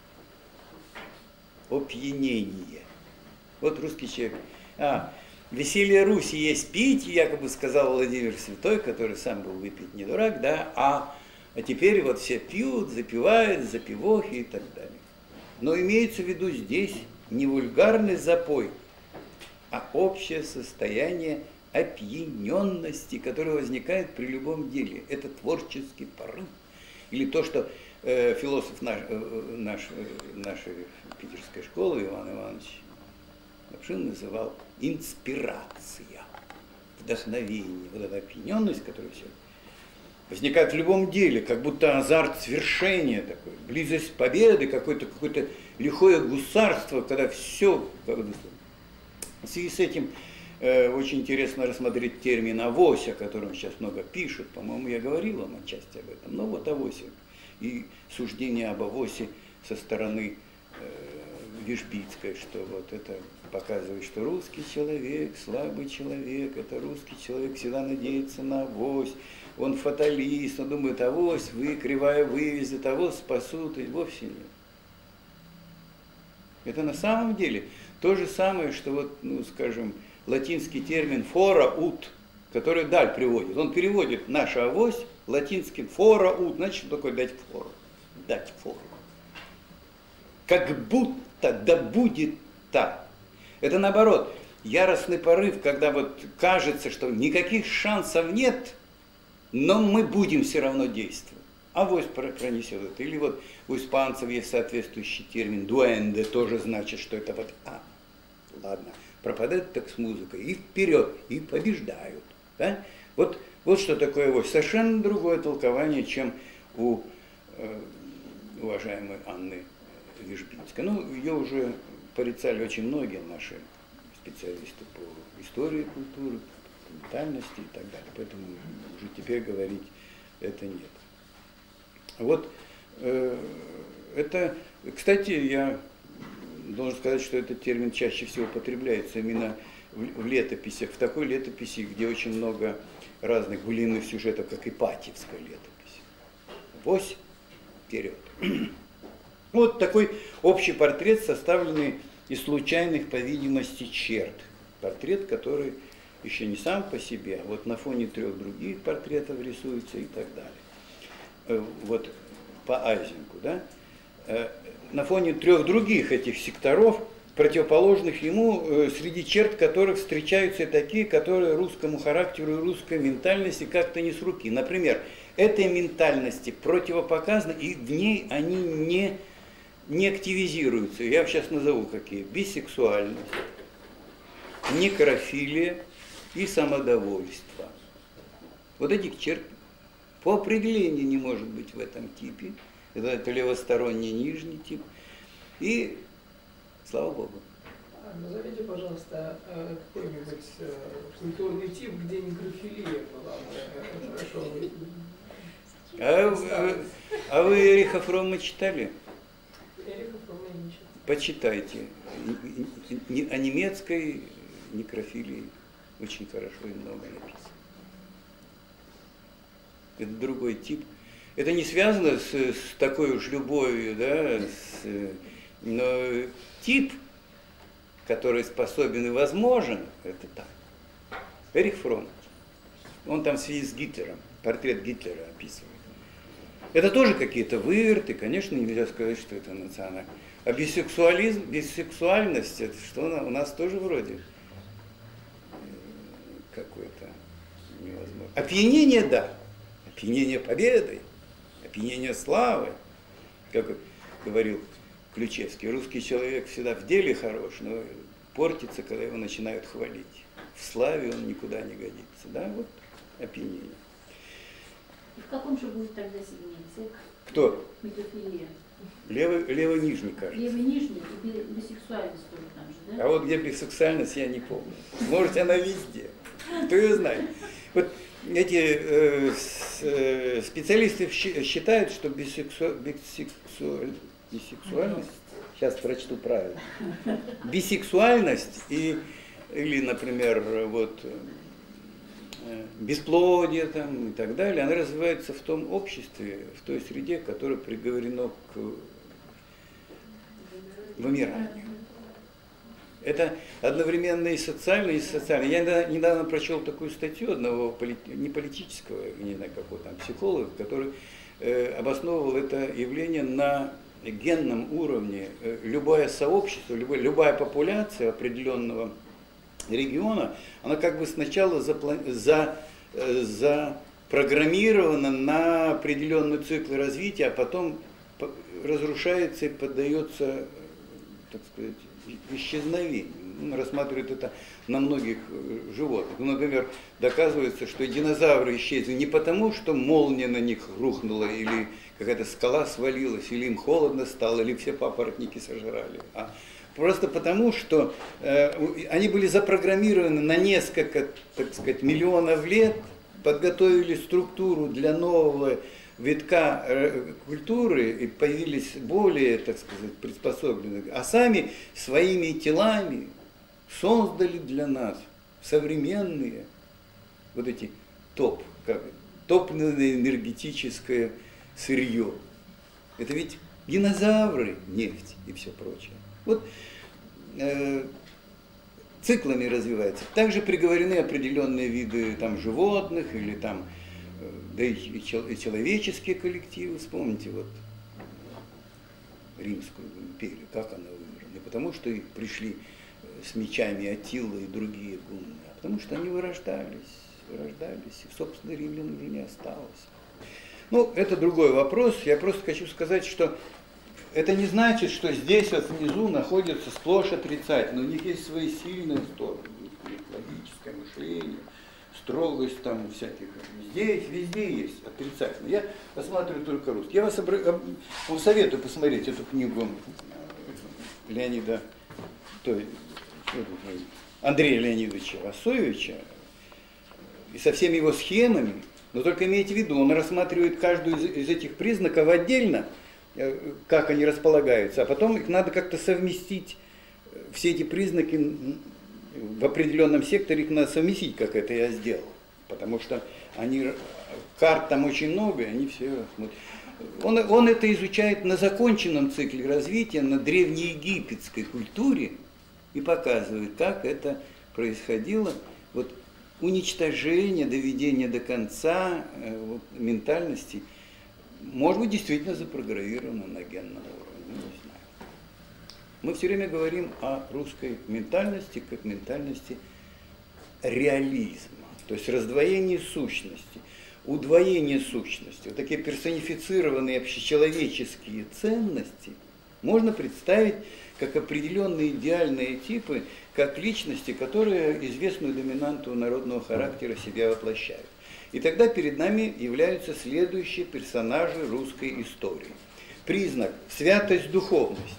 Опьянение. Вот русский человек. Веселье Руси есть пить, якобы сказал Владимир Святой, который сам был выпить не дурак, да, а теперь вот все пьют, запивают, запивохи и так далее. Но имеется в виду здесь не вульгарный запой, а общее состояние опьяненности, которое возникает при любом деле. Это творческий порыв. Или то, что философ нашей питерской школы Иван Иванович Лапшин называл инспирация, вдохновение, вот эта опьяненность, которая все возникает в любом деле, как будто азарт свершения такой, близость победы, какое-то лихое гусарство, когда все. В связи с этим очень интересно рассмотреть термин «авось», о котором сейчас много пишут. По-моему, я говорил вам отчасти об этом. Но вот авось и суждение об авосе со стороны Вишбицкой, что вот это показывает, что русский человек, слабый человек, это русский человек всегда надеется на авось, он фаталист, он думает, авось, кривая вывезет, авось спасут, и вовсе нет. Это на самом деле то же самое, что вот, ну, скажем, латинский термин «фора ут», который Даль приводит. Он переводит «наша авось» латинским «фора ут», значит, что такое дать фору. Дать фору. Как будто да будет так. Это наоборот, яростный порыв, когда вот кажется, что никаких шансов нет, но мы будем все равно действовать. Авось пронесет это. Или вот у испанцев есть соответствующий термин «дуэнде», тоже значит, что это вот ладно, пропадает так с музыкой, и вперед, и побеждают. Да? Вот что такое авось. Совершенно другое толкование, чем у уважаемой Анны Вишбицкой. Ну, ее уже порицали очень многие наши специалисты по истории культуры, по ментальности и так далее. Поэтому уже теперь говорить это нет. Вот Это, кстати, я должен сказать, что этот термин чаще всего употребляется именно в летописях, в такой летописи, где очень много разных былинных сюжетов, как Ипатьевская летопись. Вось вперед. Вот такой общий портрет, составленный из случайных, по видимости, черт. Портрет, который еще не сам по себе, а вот на фоне 3 других портретов рисуется и так далее. Вот по Айзенку, да? На фоне 3 других этих секторов, противоположных ему, среди черт которых встречаются такие, которые русскому характеру и русской ментальности как-то не с руки. Например, этой ментальности противопоказаны, и в ней они не активизируются. Я сейчас назову какие. Бисексуальность, некрофилия и самодовольство. Вот этих черт по определению не может быть в этом типе. Это левосторонний нижний тип. И слава Богу. Назовите, пожалуйста, какой-нибудь культурный тип, где некрофилия была. Хорошо. А вы Эриха Фромма читали? Эриха Фромма я не читал. Почитайте. О немецкой некрофилии очень хорошо и много написано. Это другой тип. Это не связано с такой уж любовью, да, но тип, который способен и возможен, это так. Эрих Фромм, он там в связи с Гитлером, портрет Гитлера описывает. Это тоже какие-то выверты, конечно, нельзя сказать, что это национально. А бисексуализм, бисексуальность, это что у нас тоже вроде какое-то невозможно. Опьянение, да. Опьянение победой, опьянение славы. Как говорил Ключевский, русский человек всегда в деле хорош, но портится, когда его начинают хвалить. В славе он никуда не годится. Да, вот опьянение. И в каком же будет тогда сегменте? Кто? Метофилия. Левый нижний, кажется. Левый нижний и бисексуальность тоже там же, да? А вот где бисексуальность, я не помню. Может, она везде. Кто ее знает. Вот эти специалисты считают, что бисексуальность, сейчас прочту правильно, бисексуальность или, например, вот бесплодие там, и так далее, она развивается в том обществе, в той среде, которое приговорено к вымиранию. Это одновременно и социально, и социально. Я недавно прочел такую статью одного не политического, не знаю какого там психолога, который обосновывал это явление на генном уровне. Любое сообщество, любая популяция определенного региона, она как бы сначала запрограммирована на определенный цикл развития, а потом разрушается и поддается, так сказать, исчезновению. Он рассматривает это на многих животных. Ну, например, доказывается, что динозавры исчезли не потому, что молния на них рухнула, или какая-то скала свалилась, или им холодно стало, или все папоротники сожрали, а просто потому, что они были запрограммированы на несколько, так сказать, миллионов лет, подготовили структуру для нового витка культуры и появились более, так сказать, приспособленные, а сами своими телами создали для нас современные вот эти топливное энергетическое сырье. Это ведь динозавры, нефть и все прочее. Вот циклами развивается. Также приговорены определенные виды там, животных или там, да и человеческие коллективы. Вспомните вот Римскую империю, как она вымерла. Не потому, что их пришли с мечами Аттила и другие гунны, а потому что они вырождались, и, собственно, римлян уже не осталось. Ну, это другой вопрос. Я просто хочу сказать, что это не значит, что здесь вот внизу находятся сплошь отрицательные. У них есть свои сильные стороны, логическое мышление, строгость там всяких. Здесь, везде есть отрицательные. Я рассматриваю только русский. Я вас советую посмотреть эту книгу Леонида, Андрея Леонидовича Васовича и со всеми его схемами. Но только имейте в виду, он рассматривает каждую из этих признаков отдельно, как они располагаются, а потом их надо как-то совместить, все эти признаки в определенном секторе, их надо совместить, как это я сделал, потому что они, карт там очень много, и они все... Он это изучает на законченном цикле развития, на древнеегипетской культуре, и показывает, как это происходило, вот уничтожение, доведение до конца вот, ментальности, может быть, действительно запрограммировано на генном уровне, не знаю. Мы все время говорим о русской ментальности как ментальности реализма, то есть раздвоение сущности, удвоение сущности. Вот такие персонифицированные общечеловеческие ценности можно представить как определенные идеальные типы, как личности, которые известную доминанту народного характера себя воплощают. И тогда перед нами являются следующие персонажи русской истории. Признак – святость, духовность,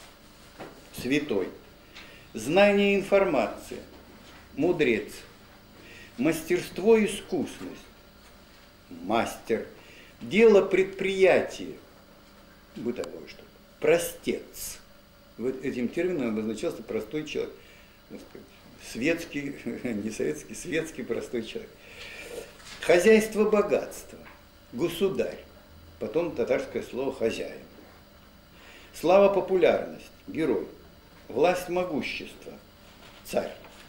святой, знание, информация, мудрец, мастерство, искусность, мастер, дело, предприятие, бытовое что-то, простец. Вот этим термином обозначался простой человек, светский, не советский, светский простой человек. Хозяйство, богатство, государь, потом татарское слово хозяин. Слава, популярность, герой, власть, могущество, царь.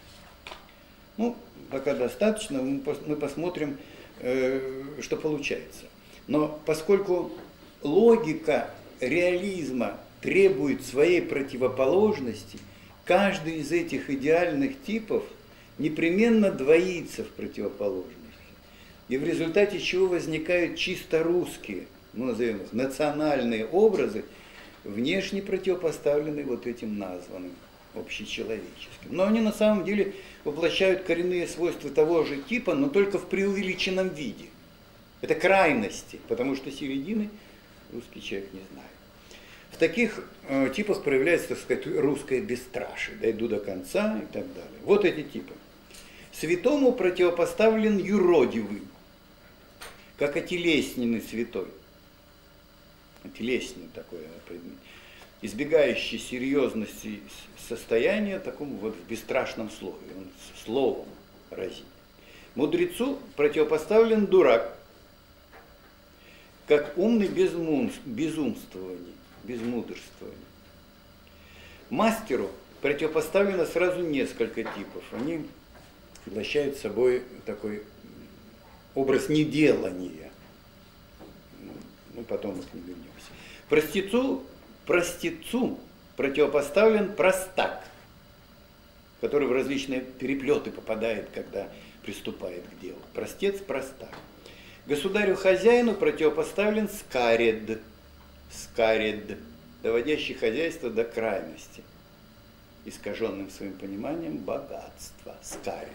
Ну, пока достаточно, мы посмотрим, что получается. Но поскольку логика реализма требует своей противоположности, каждый из этих идеальных типов непременно двоится в противоположности. И в результате чего возникают чисто русские, мы назовем их национальные образы, внешне противопоставленные вот этим названным общечеловеческим. Но они на самом деле воплощают коренные свойства того же типа, но только в преувеличенном виде. Это крайности, потому что середины русский человек не знает. В таких типах проявляется, так сказать, русское бесстрашие, дойду до конца и так далее. Вот эти типы. Святому противопоставлен юродивый, как отелесненный святой. Отелесненный такой предмет. Избегающий серьезности состояния такому вот в бесстрашном слове. Он словом разит. Мудрецу противопоставлен дурак, как умный безумствование, безмудрствование. Мастеру противопоставлено сразу несколько типов. Они воплощают собой такой образ неделания. Мы потом к ним вернемся. Простецу противопоставлен простак, который в различные переплеты попадает, когда приступает к делу. Простец, простак. Государю-хозяину противопоставлен скаред, доводящий хозяйство до крайности, искаженным своим пониманием богатства, скаред.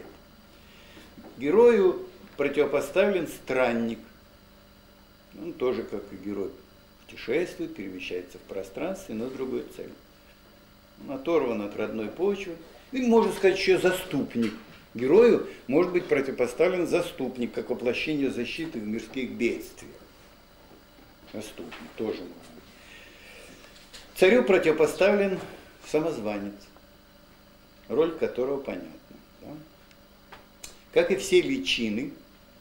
Герою противопоставлен странник. Он тоже, как и герой, путешествует, перемещается в пространстве, но с другой целью. Он оторван от родной почвы. И можно сказать, еще заступник. Герою может быть противопоставлен заступник, как воплощение защиты в мирских бедствиях. Заступник тоже может быть. Царю противопоставлен самозванец, роль которого понятна. Да? Как и все личины,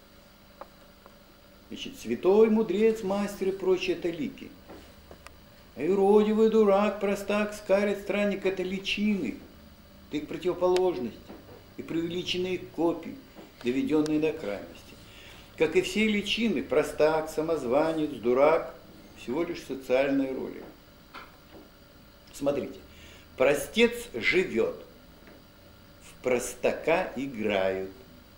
значит, святой, мудрец, мастер и прочие – это лики. А юродивый, дурак, простак, скарец, странник – это личины, это их противоположности и преувеличенные копии, доведенные до крайности. Как и все личины, простак, самозванец, дурак – всего лишь социальные роли. Смотрите, простец живет, в простака играют.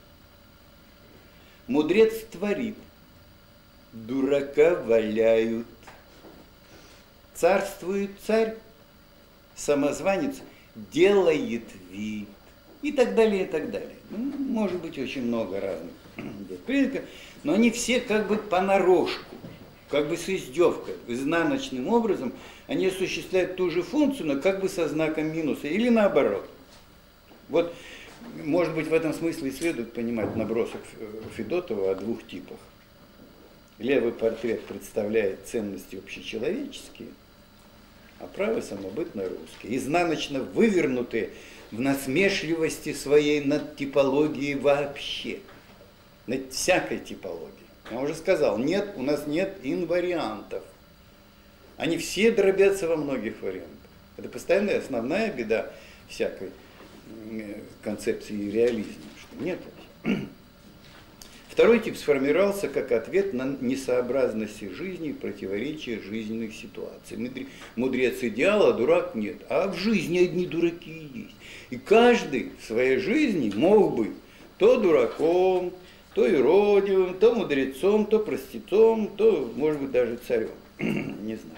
Мудрец творит, дурака валяют. Царствует царь, самозванец делает вид. И так далее, и так далее. Ну, может быть, очень много разных признаков, но они все как бы понарошку, как бы с издевкой, изнаночным образом, они осуществляют ту же функцию, но как бы со знаком минуса, или наоборот. Вот, может быть, в этом смысле и следует понимать набросок Федотова о двух типах. Левый портрет представляет ценности общечеловеческие, а правый самобытно русский. Изнаночно вывернуты в насмешливости своей над типологией вообще. Над всякой типологией. Я уже сказал, нет, у нас нет инвариантов. Они все дробятся во многих вариантах. Это постоянная основная беда всякой концепции реализма, что нет. Второй тип сформировался как ответ на несообразности жизни и противоречия жизненных ситуаций. Мудрец идеал, а дурак нет. А в жизни одни дураки и есть. И каждый в своей жизни мог быть то дураком, то иродивым, то мудрецом, то простецом, то, может быть, даже царем. Не знаю.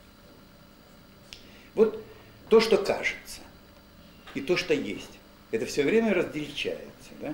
Вот то, что кажется, и то, что есть, это все время разделяется, да?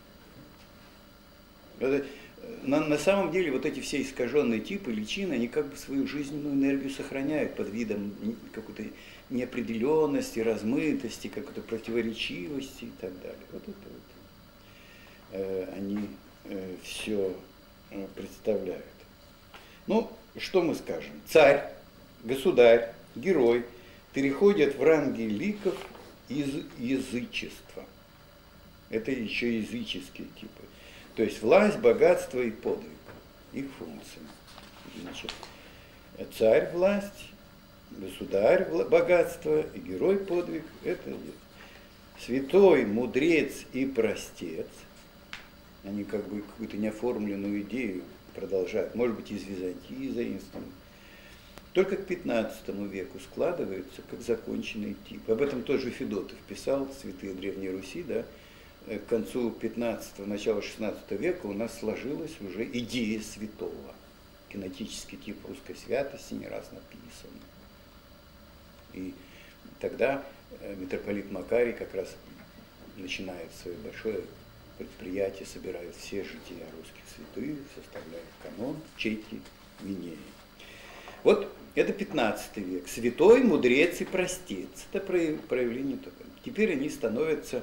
На самом деле вот эти все искаженные типы личины, они как бы свою жизненную энергию сохраняют под видом какой-то неопределенности, размытости, какой-то противоречивости и так далее. Вот это вот они все представляют. Ну, что мы скажем? Царь, государь, герой переходят в ранги ликов из язычества. Это еще языческие типы. То есть власть, богатство и подвиг. Их функции. Значит, царь – власть, государь – богатство и герой – подвиг. Это святой, мудрец и простец. Они как бы какую-то неоформленную идею продолжают. Может быть, из Византии заимствованы. Только к 15 веку складываются как законченный тип. Об этом тоже Федотов писал, святые Древней Руси, да. К концу 15-го, начала 16 века у нас сложилась уже идея святого. Кинетический тип русской святости не раз написан. И тогда митрополит Макарий как раз начинает свое большое предприятие, собирает все жития русских святых, составляет канон, чеки, Минеи. Вот это 15 век. Святой, мудрец и простец. Это проявление только. Теперь они становятся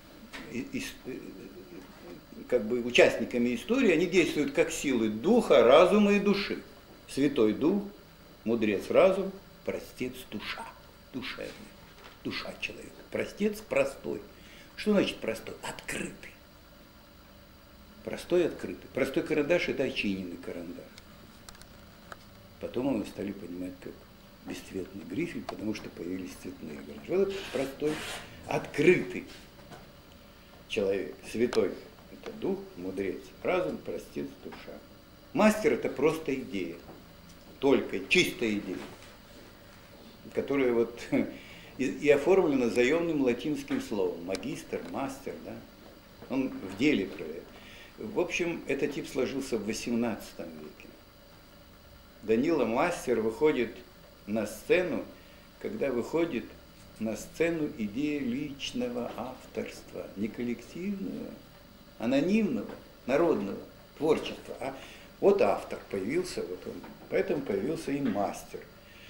как бы участниками истории, они действуют как силы духа, разума и души. Святой дух, мудрец разум, простец душа. Душевный. Душа человека. Простец простой. Что значит простой? Открытый. Простой открытый. Простой карандаш – это очиненный карандаш. Потом мы стали понимать, как бесцветный грифель, потому что появились цветные карандаши. Вот этот простой, открытый человек, святой – это дух, мудрец, разум, простец, душа. Мастер – это просто идея, только чистая идея, которая вот и оформлена заемным латинским словом. Магистр, мастер, да? Он в деле проявляет. В общем, этот тип сложился в XVIII веке. Данила Мастер выходит на сцену, когда выходит на сцену идея личного авторства, не коллективного, анонимного, народного творчества. А вот автор появился, вот он, поэтому появился и мастер.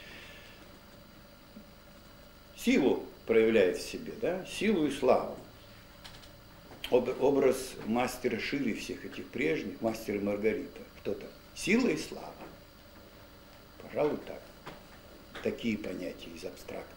Силу проявляет в себе, да, силу и славу. Образ мастера шире всех этих прежних, мастер и Маргарита. Кто-то сила и слава. Пожалуй, так. Такие понятия из абстрактных.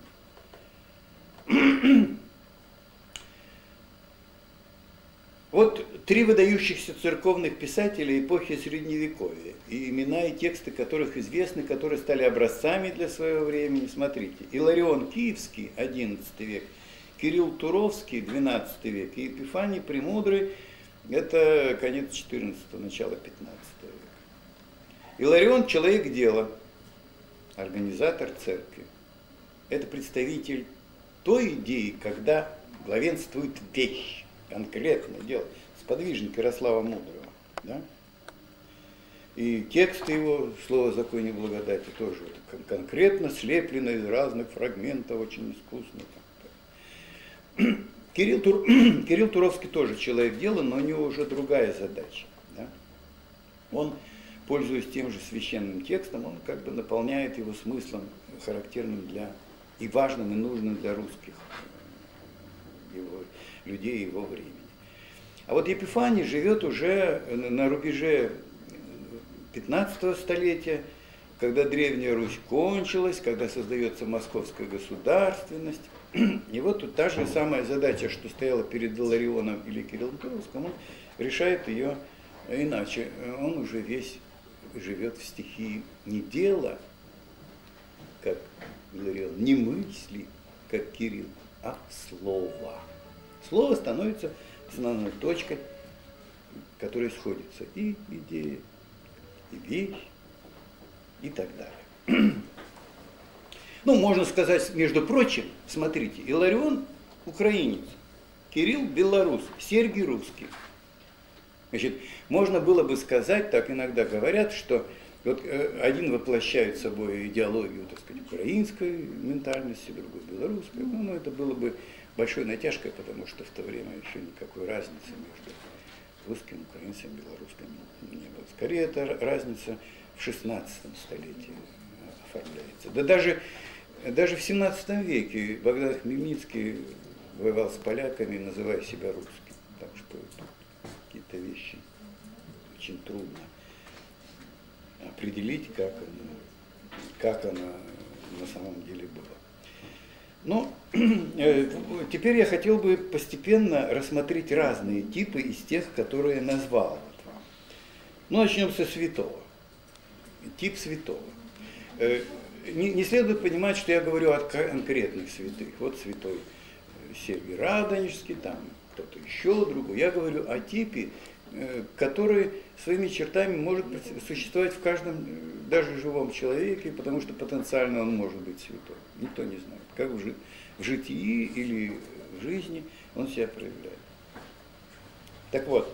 Вот три выдающихся церковных писателя эпохи Средневековья, и имена и тексты которых известны, которые стали образцами для своего времени. Смотрите, Иларион Киевский, XI век, Кирилл Туровский, XII век, и Епифаний Премудрый, это конец XIV, начало XV века. Иларион – человек дела, организатор церкви. Это представитель той идеи, когда главенствует вещь, конкретное дело, сподвижник Ярослава Мудрого. Да? И тексты его, слово «законе благодати», тоже конкретно слеплены из разных фрагментов, очень искусно. Кирилл Туровский тоже человек дела, но у него уже другая задача. Да? Он, пользуясь тем же священным текстом, он как бы наполняет его смыслом, характерным для и важным, и нужным для русских людей его времени. А вот Епифаний живет уже на рубеже 15 столетия, когда Древняя Русь кончилась, когда создается московская государственность. И вот тут та же самая задача, что стояла перед Илларионом или Кириллом Туровским, он решает ее иначе. Он уже весь живет в стихии не дела, как Илларион, не мысли, как Кирилл, а слова. Слово становится основной точкой, которая сходится и идея, и вещь, и так далее. Ну, можно сказать, между прочим, смотрите, Илларион украинец, Кирилл белорус, Сергий русский. Значит, можно было бы сказать, так иногда говорят, что вот один воплощает собой идеологию, так сказать, украинской ментальности, другой белорусской. Ну, это было бы большой натяжкой, потому что в то время еще никакой разницы между русским, украинцем, белорусским не было. Скорее, это разница в 16 столетии оформляется. Да даже в 17 веке Богдан Хмельницкий воевал с поляками, называя себя русским. Так что какие-то вещи очень трудно определить, как оно на самом деле было. Но теперь я хотел бы постепенно рассмотреть разные типы из тех, которые я назвал. Ну, начнем со святого. Тип святого. Не следует понимать, что я говорю о конкретных святых. Вот святой Сергий Радонежский, там кто-то еще, другой. Я говорю о типе, который своими чертами может существовать в каждом, даже живом человеке, потому что потенциально он может быть святой. Никто не знает, как в житии или в жизни он себя проявляет. Так вот,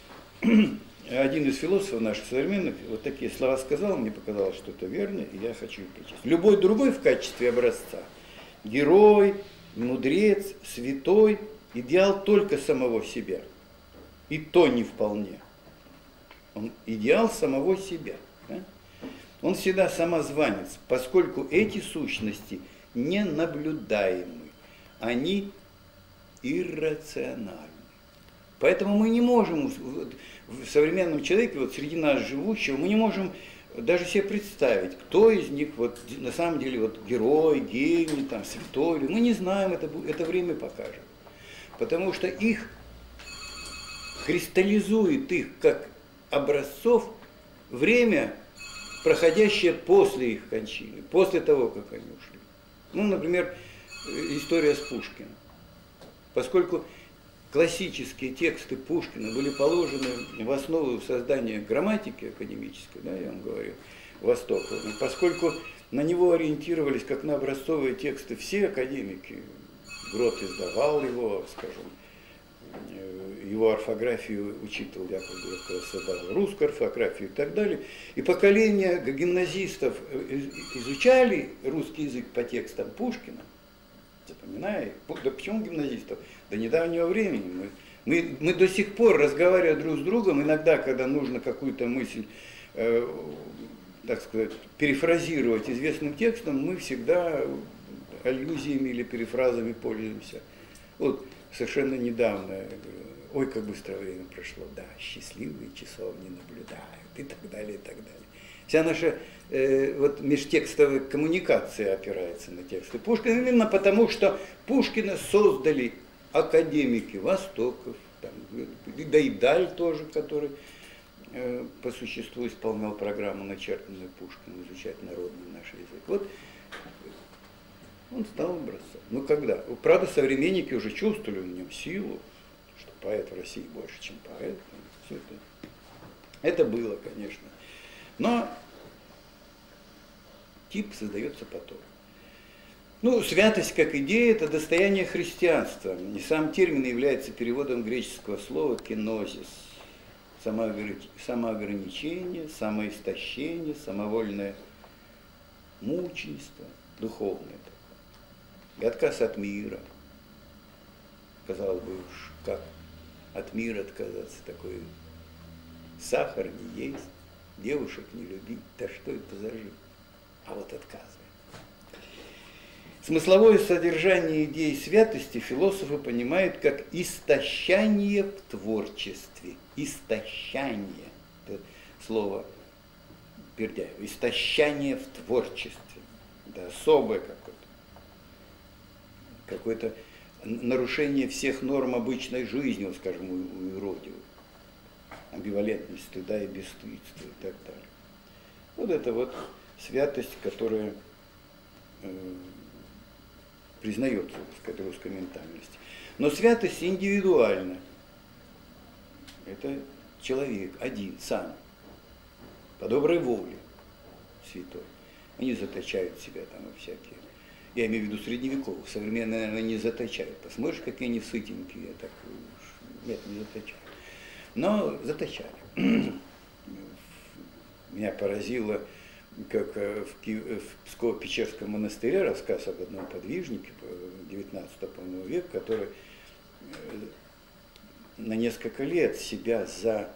один из философов наших современных вот такие слова сказал, мне показалось, что это верно, и я хочу их прочесть. Любой другой в качестве образца, герой, мудрец, святой, идеал только самого себя. И то не вполне. Он идеал самого себя. Да? Он всегда самозванец, поскольку эти сущности не наблюдаемы, они иррациональны. Поэтому мы не можем в современном человеке, вот среди нас живущего, мы не можем даже себе представить, кто из них вот, на самом деле вот, герой, гений, там, святой. Мы не знаем, это время покажет. Потому что их кристаллизует их как образцов время, проходящее после их кончины, после того, как они ушли. Ну, например, история с Пушкиным. Поскольку классические тексты Пушкина были положены в основу создания грамматики академической, да, я вам говорил, Востока, поскольку на него ориентировались как на образцовые тексты все академики, Грот издавал его, скажем, его орфографию учитывал Яков Гуров, создал русскую орфографию и так далее. И поколения гимназистов изучали русский язык по текстам Пушкина, запоминая их. Да почему гимназистов? До недавнего времени. Мы до сих пор, разговаривая друг с другом, иногда, когда нужно какую-то мысль, так сказать, перефразировать известным текстом, мы всегда аллюзиями или перефразами пользуемся. Вот совершенно недавно, я говорю, ой, как быстро время прошло, да, счастливые часов не наблюдают, и так далее, и так далее. Вся наша вот межтекстовая коммуникация опирается на тексты Пушкина, именно потому, что Пушкина создали академики Востоков, там, да и Даль тоже, который по существу исполнял программу, начертанную Пушкиным, изучать народный наш язык. Вот он стал образцом. Ну когда? Правда, современники уже чувствовали в нем силу, что поэт в России больше, чем поэт. Все это было, конечно. Но тип создается потом. Ну, святость как идея – это достояние христианства. И сам термин является переводом греческого слова «кенозис». Самоограничение, самоистощение, самовольное мученичество, духовное. И отказ от мира. Казалось бы, уж как от мира отказаться, такой сахар не есть, девушек не любить, да что это за жизнь? А вот отказывает. Смысловое содержание идеи святости философы понимают как истощание в творчестве. Истощание. Это слово Бердяева, истощание в творчестве, да, особое какое-то нарушение всех норм обычной жизни, вот, скажем, у юродивых, амбивалентность стыда и бесстыдства и так далее. Вот это вот святость, которая признается в русской ментальности. Но святость индивидуальна. Это человек один, сам, по доброй воле святой. Они заточают себя там и всякие. Я имею в виду средневековых, современные, наверное, не заточают. Посмотришь, какие они сытенькие, так уж, нет, не заточают. Но заточали. Меня поразило, как в Псково-Печерском монастыре рассказ об одном подвижнике 19 века, который на несколько лет себя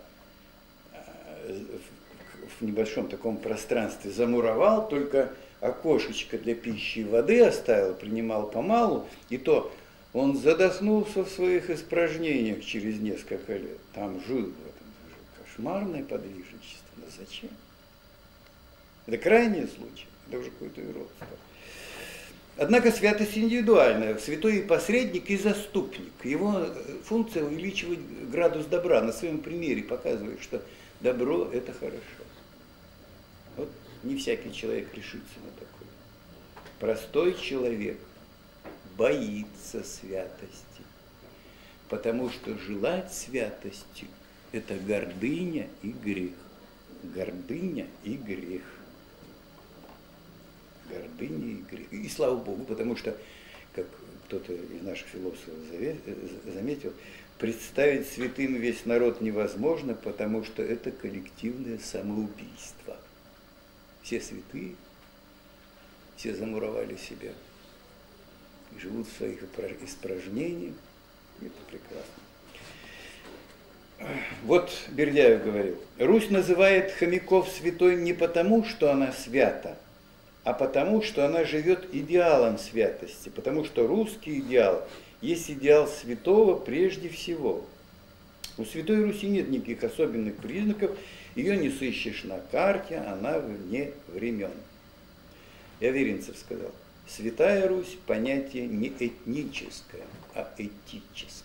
в небольшом таком пространстве замуровал, только окошечко для пищи и воды оставил, принимал помалу, и то он задохнулся в своих испражнениях через несколько лет. Там жил в этом. Кошмарное подвижничество. Но зачем? Это крайний случай, это уже какое-то уродство. Однако святость индивидуальная. Святой и посредник, и заступник. Его функция увеличивать градус добра. На своем примере показывает, что добро – это хорошо. Вот не всякий человек решится на такое. Простой человек боится святости, потому что желать святости – это гордыня и грех. Гордыня и грех. Гордыня и грех. И слава Богу, потому что, как кто-то из наших философов заметил, представить святым весь народ невозможно, потому что это коллективное самоубийство. Все святые, все замуровали себя и живут в своих испражнениях. Это прекрасно. Вот Бердяев говорил: Русь называет хомяков святой не потому, что она свята, а потому, что она живет идеалом святости, потому что русский идеал есть идеал святого прежде всего. У Святой Руси нет никаких особенных признаков, ее не сыщешь на карте, она вне времен. И Аверинцев сказал: Святая Русь – понятие не этническое, а этическое.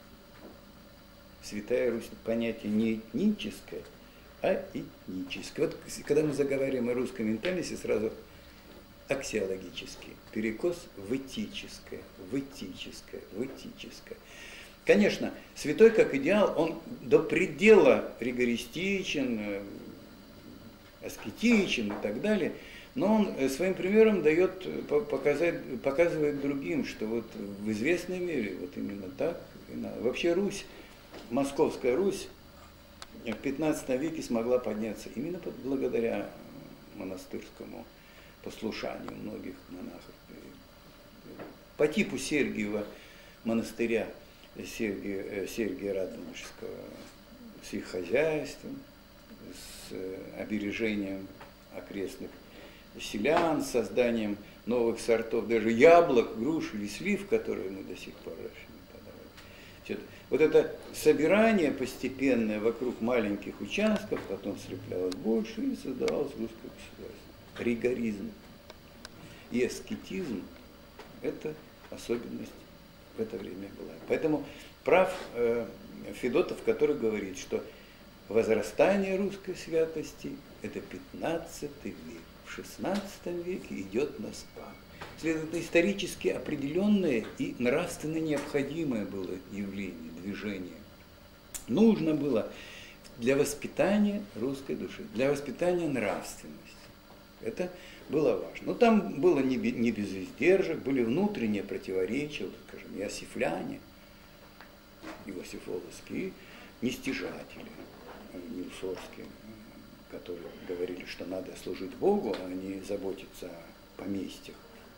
Святая Русь – понятие не этническое, а этническое. Вот когда мы заговариваем о русской ментальности, сразу аксиологический перекос в этическое, в этическое, в этическое. Конечно, святой как идеал, он до предела ригористичен, аскетичен и так далее, но он своим примером показывает другим, что вот в известной мере вот именно так и надо. Вообще Русь, Московская Русь в 15 веке смогла подняться именно благодаря монастырскому послушанию многих монахов. По типу Сергиева монастыря, Сергия Радонежского, с их хозяйством, с обережением окрестных селян, с созданием новых сортов, даже яблок, груш или слив, которые мы до сих пор раньше. Вот это собирание постепенное вокруг маленьких участков, потом слеплялось больше и создавалось русское государство. Ригоризм и аскетизм – это особенность в это время была. Поэтому прав Федотов, который говорит, что возрастание русской святости – это 15 век. В 16 веке идет на спад. Следовательно, исторически определенное и нравственно необходимое было явление, движение. Нужно было для воспитания русской души, для воспитания нравственности. Это было важно. Но там было не без издержек, были внутренние противоречия, вот, скажем, иосифляне, иосифоловские, нестяжатели, неусорские, которые говорили, что надо служить Богу, а не заботиться о поместьях.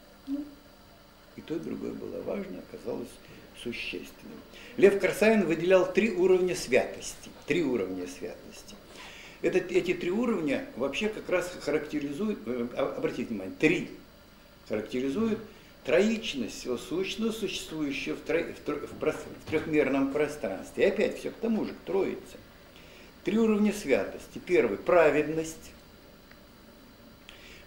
И то, и другое было важно, оказалось существенным. Лев Красавин выделял 3 уровня святости. 3 уровня святости. Эти 3 уровня вообще как раз характеризуют, обратите внимание, 3 характеризуют троичность всего сущного, существующего в трехмерном пространстве. И опять все к тому же, к троице. 3 уровня святости. Первый – праведность.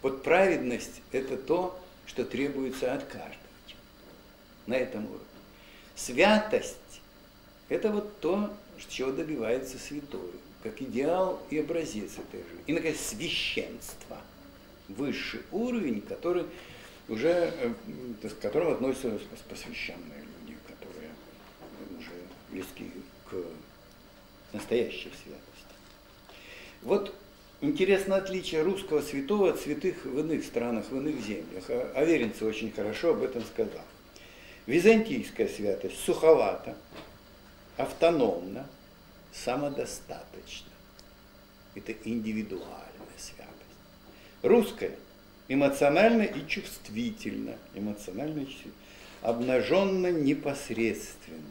Вот праведность – это то, что требуется от каждого на этом уровне. Святость – это вот то, чего добивается святой, как идеал и образец этой жизни. И, наконец, священство – высший уровень, который уже, к которому относятся посвященные люди, которые уже близки к настоящей святости. Вот интересно отличие русского святого от святых в иных странах, в иных землях. Аверинцев очень хорошо об этом сказал. Византийская святость суховата, автономна, самодостаточна. Это индивидуальная святость. Русская эмоционально и чувствительно, обнаженно непосредственно.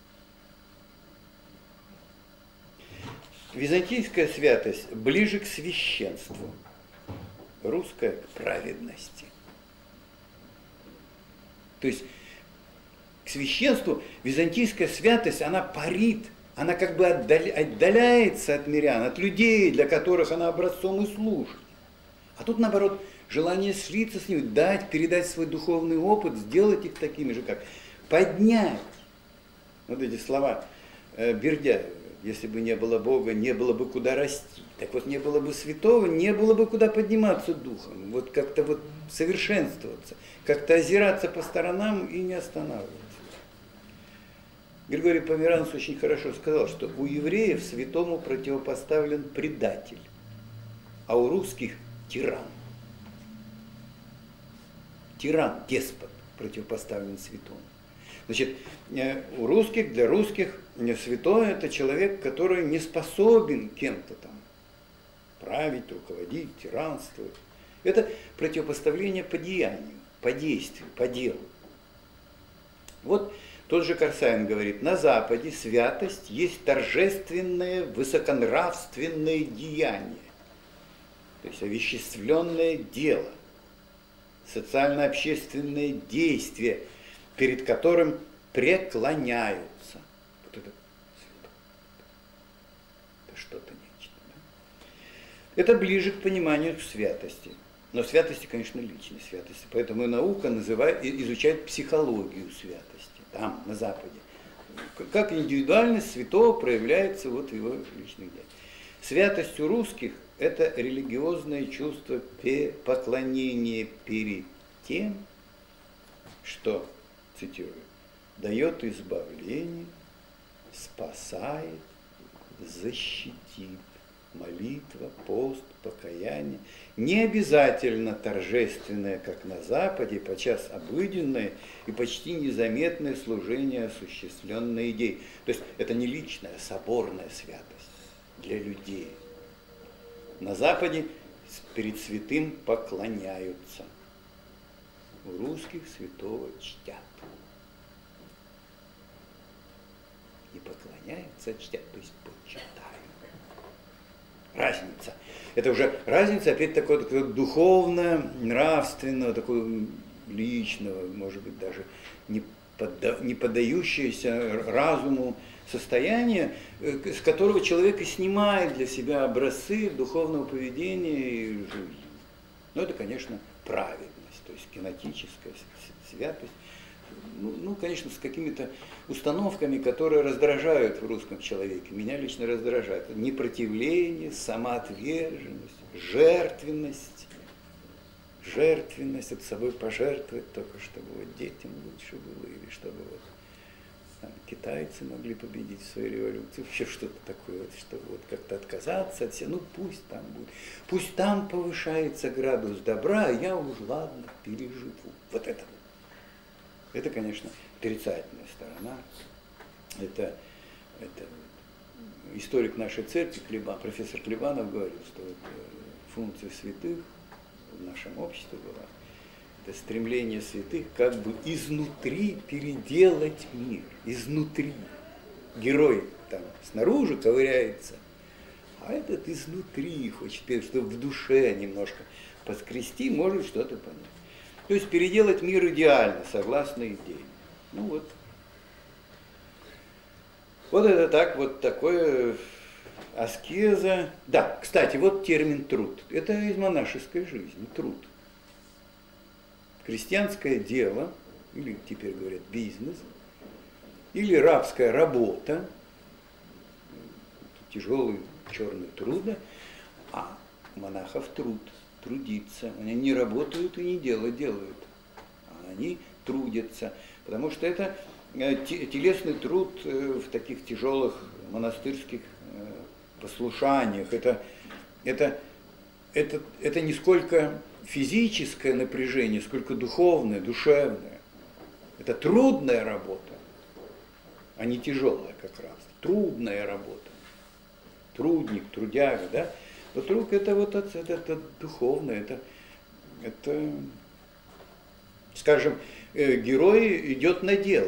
Византийская святость ближе к священству, русская к праведности. То есть к священству византийская святость, она парит, она как бы отдаляется от мирян, от людей, для которых она образцом и служит. А тут, наоборот, желание слиться с ними, дать, передать свой духовный опыт, сделать их такими же, как поднять. Вот эти слова Бердяева. Если бы не было Бога, не было бы куда расти. Так вот, не было бы святого, не было бы куда подниматься духом. Вот как-то вот совершенствоваться, как-то озираться по сторонам и не останавливаться. Григорий Померанц очень хорошо сказал, что у евреев святому противопоставлен предатель, а у русских тиран. Тиран, деспот противопоставлен святому. Значит, у русских, для русских святой – это человек, который не способен кем-то там править, руководить, тиранствовать. Это противопоставление по деянию, по действию, по делу. Вот тот же Корсавин говорит, на Западе святость есть торжественное, высоконравственное деяние, то есть овеществленное дело, социально-общественное действие, перед которым преклоняются. Вот это святое. Это что-то нечто. Да? Это ближе к пониманию святости. Но святости, конечно, личной святости. Поэтому наука изучает психологию святости. Там, на Западе. Как индивидуальность святого проявляется вот в его личных делах. Святость у русских – это религиозное чувство поклонения перед тем, что, цитирую, дает избавление, спасает, защитит. Молитва, пост, покаяние. Не обязательно торжественное, как на Западе, подчас обыденное и почти незаметное служение осуществленной идеей. То есть это не личная, а соборная святость для людей. На Западе перед святым поклоняются. У русских святого чтят. И поклоняются, чтят, то есть почитают. Разница. Это уже разница, опять такого духовно, нравственного, такого личного, может быть, даже не поддающееся разуму состояния, с которого человек и снимает для себя образцы духовного поведения и жизни. Но это, конечно, праведность, то есть кинетическая святость. Ну, конечно, с какими-то установками, которые раздражают в русском человеке. Меня лично раздражает. Непротивление, самоотверженность, жертвенность. Жертвенность, от собой пожертвовать только, чтобы вот детям лучше было, или чтобы вот там, китайцы могли победить в своей революции. Вообще что-то такое, вот, чтобы вот как-то отказаться от всего. Ну, пусть там будет. Пусть там повышается градус добра, а я уж, ладно, переживу. Вот это вот. Это, конечно, отрицательная сторона. Это историк нашей церкви, профессор Клебанов говорил, что функция святых в нашем обществе была, это стремление святых как бы изнутри переделать мир, изнутри. Герой там снаружи ковыряется, а этот изнутри хочет, чтобы в душе немножко поскрести, может что-то понять. То есть переделать мир идеально, согласно идее. Ну вот. Вот это так, вот такое Аскеза. Да, кстати, вот термин труд. Это из монашеской жизни, труд. Крестьянское дело, или теперь говорят бизнес, или рабская работа, тяжелый черный труд, а монахов труд, трудиться. Они не работают и не делают, а они трудятся, потому что это телесный труд в таких тяжелых монастырских послушаниях. Это не сколько физическое напряжение, сколько духовное, душевное. Это трудная работа, а не тяжелая как раз. Трудная работа. Трудник, трудяга, да? Но труд это вот это духовное, это, скажем, герой идет на дело.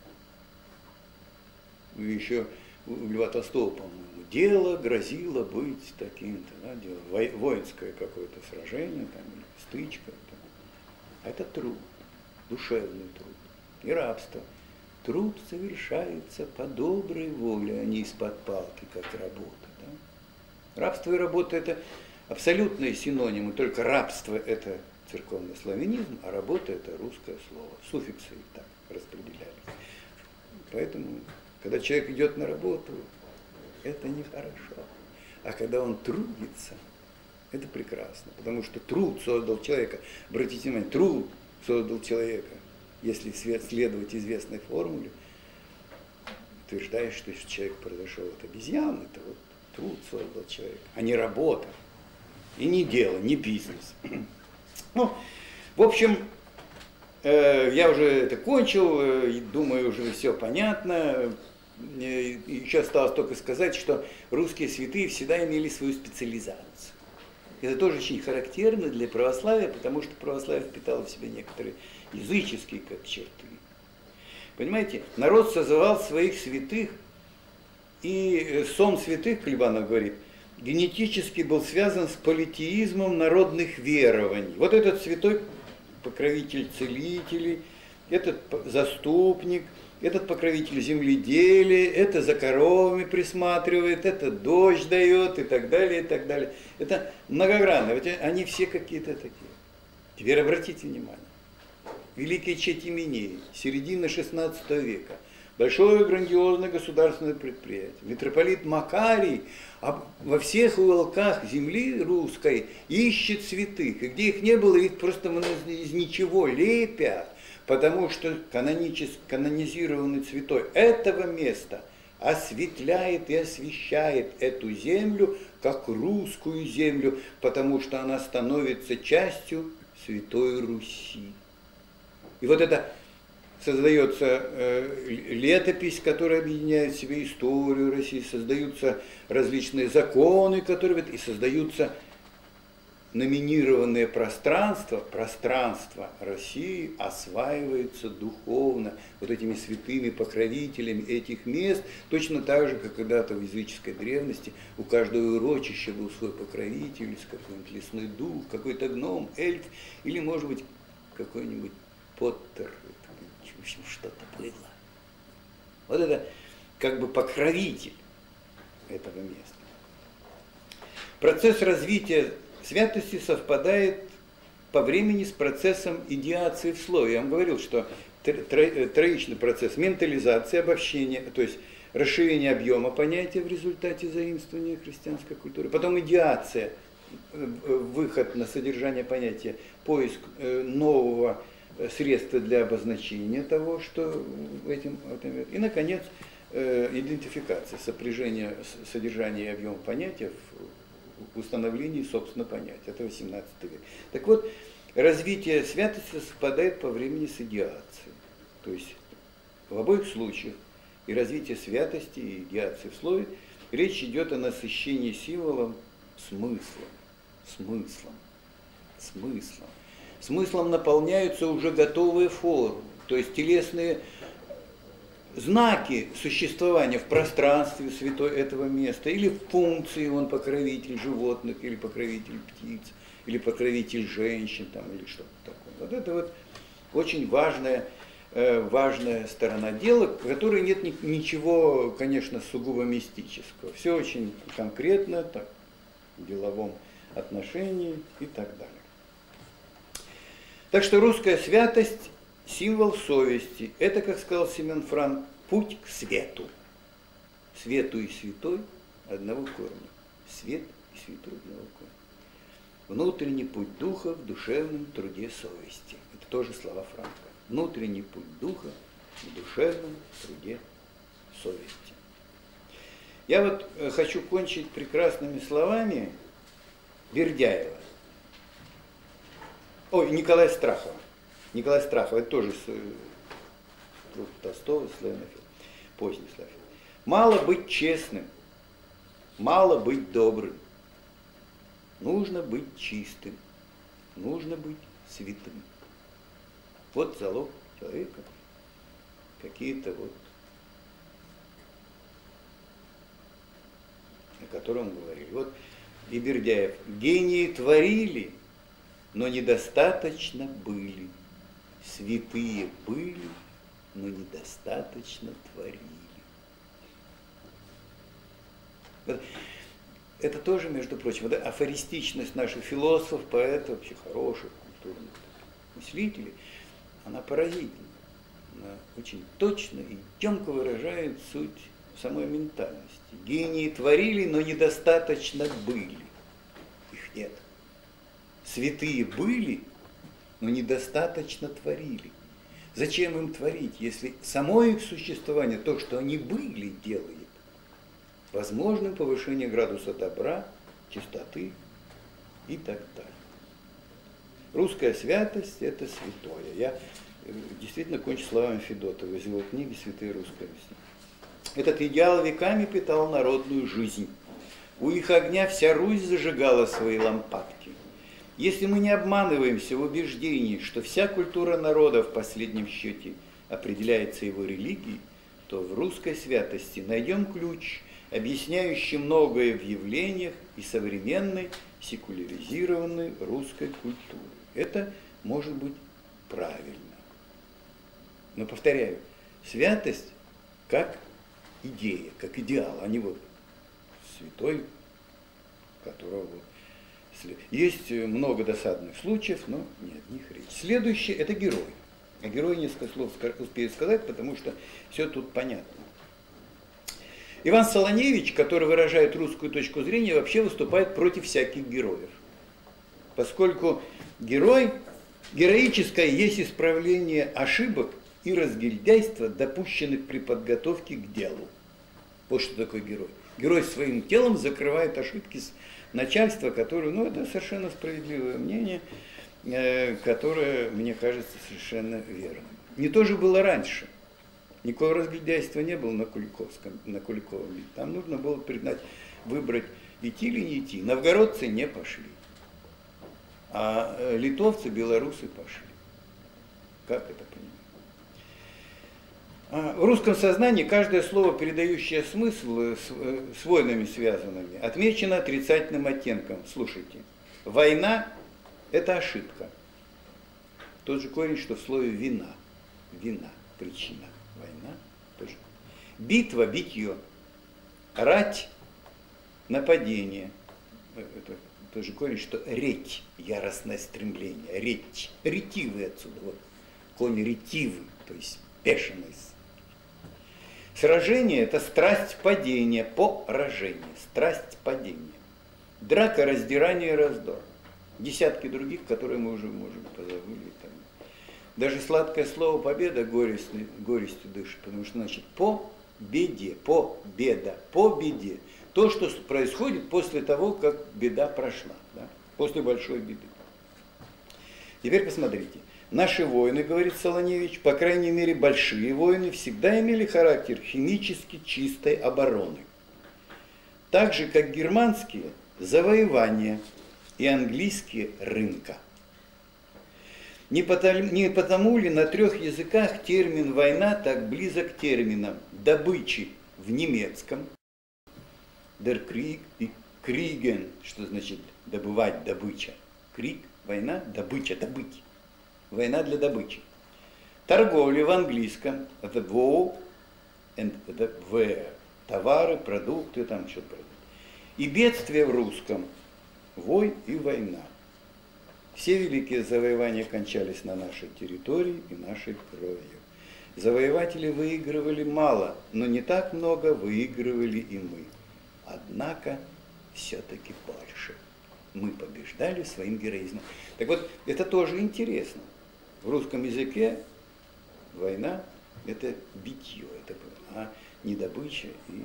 Еще у Льва Толстого, по-моему, дело грозило быть таким-то, да, дело, воинское какое-то сражение, там, или стычка. Там. А это труд, душевный труд и рабство. Труд совершается по доброй воле, а не из-под палки, как работа. Да? Рабство и работа – это абсолютные синонимы, только рабство – это церковный славянизм, а работа – это русское слово. Суффиксы их так распределялись. Поэтому, когда человек идет на работу, это нехорошо. А когда он трудится, это прекрасно, потому что труд создал человека. Обратите внимание, труд создал человека. Если следовать известной формуле, утверждаешь, что человек произошел от обезьяны, то вот труд создал человека, а не работа, и не дело, не бизнес. Ну, в общем, я уже это кончил, думаю, уже все понятно. Еще осталось только сказать, что русские святые всегда имели свою специализацию. Это тоже очень характерно для православия, потому что православие впитало в себя некоторые языческие как черты. Понимаете, народ созывал своих святых, и сон святых, Клебанов говорит, генетически был связан с политеизмом народных верований. Вот этот святой покровитель целителей, этот заступник, этот покровитель земледелия, это за коровами присматривает, это дождь дает и так далее, и так далее. Это многогранно, ведь они все какие-то такие. Теперь обратите внимание. Великий Четименей, середина XVI века, большое грандиозное государственное предприятие. Митрополит Макарий во всех уголках земли русской ищет святых. И где их не было, их просто из ничего лепят, потому что канонизированный святой этого места осветляет и освещает эту землю, как русскую землю, потому что она становится частью Святой Руси. И вот это создается летопись, которая объединяет в себе историю России, создаются различные законы, которые и создаются номинированные пространства России осваивается духовно вот этими святыми покровителями этих мест, точно так же, как когда-то в языческой древности у каждого урочища был свой покровитель, какой-нибудь лесной дух, какой-то гном, эльф, или, может быть, какой-нибудь Поттер, в общем, что-то было. Вот это как бы покровитель этого места. Процесс развития святости совпадает по времени с процессом идеации в слове. Я вам говорил, что троичный процесс ментализации, обобщения, то есть расширение объема понятия в результате заимствования христианской культуры. Потом идеация, выход на содержание понятия, поиск нового средства для обозначения того, что в этом. И, наконец, идентификация, сопряжение содержания и объема понятия в установлении, собственно, понятия. Это 18 век. Так вот, развитие святости совпадает по времени с идеацией. То есть в обоих случаях и развитие святости, и идеации в слове речь идет о насыщении символом смыслом. Смыслом наполняются уже готовые формы, то есть телесные знаки существования в пространстве святой этого места, или функции, он покровитель животных, или покровитель птиц, или покровитель женщин, там, или что-то такое. Вот это вот очень важная важная сторона дела, в которой нет ничего, конечно, сугубо мистического. Все очень конкретно, так, в деловом отношении и так далее. Так что русская святость – символ совести. Это, как сказал Семен Франк, путь к свету. Свету и святой одного корня. Свет и святой одного корня. Внутренний путь духа в душевном труде совести. Это тоже слова Франка. Внутренний путь духа в душевном труде совести. Я вот хочу кончить прекрасными словами Бердяева. Ой, Николая Страхова. Николай Страхов, это тоже Толстого, славянофил, поздний славянофил. Мало быть честным, мало быть добрым. Нужно быть чистым, нужно быть святым. Вот залог человека, какие-то вот, о котором говорили. Вот и Бердяев. Гении творили, но недостаточно были. Святые были, но недостаточно творили. Это тоже, между прочим, да, афористичность наших философов, поэтов, вообще хороших, культурных мыслителей, она поразительна. Она очень точно и емко выражает суть самой ментальности. Гении творили, но недостаточно были. Их нет. Святые были, но недостаточно творили. Зачем им творить, если само их существование, то, что они были, делает возможным повышение градуса добра, чистоты и так далее. Русская святость – это святое. Я действительно кончу словами Федотова из его книги «Святые русская Русь». Этот идеал веками питал народную жизнь. У их огня вся Русь зажигала свои лампадки. Если мы не обманываемся в убеждении, что вся культура народа в последнем счете определяется его религией, то в русской святости найдем ключ, объясняющий многое в явлениях и современной секуляризированной русской культуры. Это может быть правильно. Но, повторяю, святость как идея, как идеал, а не вот святой, которого вот есть много досадных случаев, но не о них речь. Следующее – это герой. О герое несколько слов успею сказать, потому что все тут понятно. Иван Солоневич, который выражает русскую точку зрения, вообще выступает против всяких героев. Поскольку героическое есть исправление ошибок и разгильдяйства, допущенных при подготовке к делу. Вот что такое герой. Герой своим телом закрывает ошибки начальства, которое, это совершенно справедливое мнение, которое, мне кажется, совершенно верным. Не то же было раньше. Никакого разгильдяйства не было на Куликовом. Там нужно было выбрать, идти или не идти. Новгородцы не пошли. А литовцы, белорусы пошли. Как это понимать? В русском сознании каждое слово, передающее смысл с войнами связанными, отмечено отрицательным оттенком. Слушайте, война – это ошибка. Тот же корень, что в слове вина. Вина, причина. Война тоже. Битва, битье. Рать, нападение. Это тоже корень, что реть, яростное стремление. Реть. Ретивый отсюда. Вот. Конь ретивый, то есть бешеный. Сражение – это страсть падения, поражение. Страсть падения. Драка, раздирание, раздор. Десятки других, которые мы уже можем позабыли. Даже сладкое слово «победа» горестью дышит, потому что значит по беде, победа, по беде. То, что происходит после того, как беда прошла, да? После большой беды. Теперь посмотрите. Наши войны, говорит Солоневич, по крайней мере большие войны, всегда имели характер химически чистой обороны. Так же, как германские – завоевания и английские – рынка. Не потому ли на трех языках термин «война» так близок к терминам «добычи» в немецком, «der Krieg» и «kriegen», что значит «добывать», «добыча». «Krieg» – война, «добыча», «добыть». Война для добычи. Торговля в английском the woe and the where. Товары, продукты, там что-то продукты. И бедствие в русском вой и война. Все великие завоевания кончались на нашей территории и нашей кровью. Завоеватели выигрывали мало, но не так много выигрывали и мы. Однако все-таки больше. Мы побеждали своим героизмом. Так вот, это тоже интересно. В русском языке война – это битье, это, а не добыча.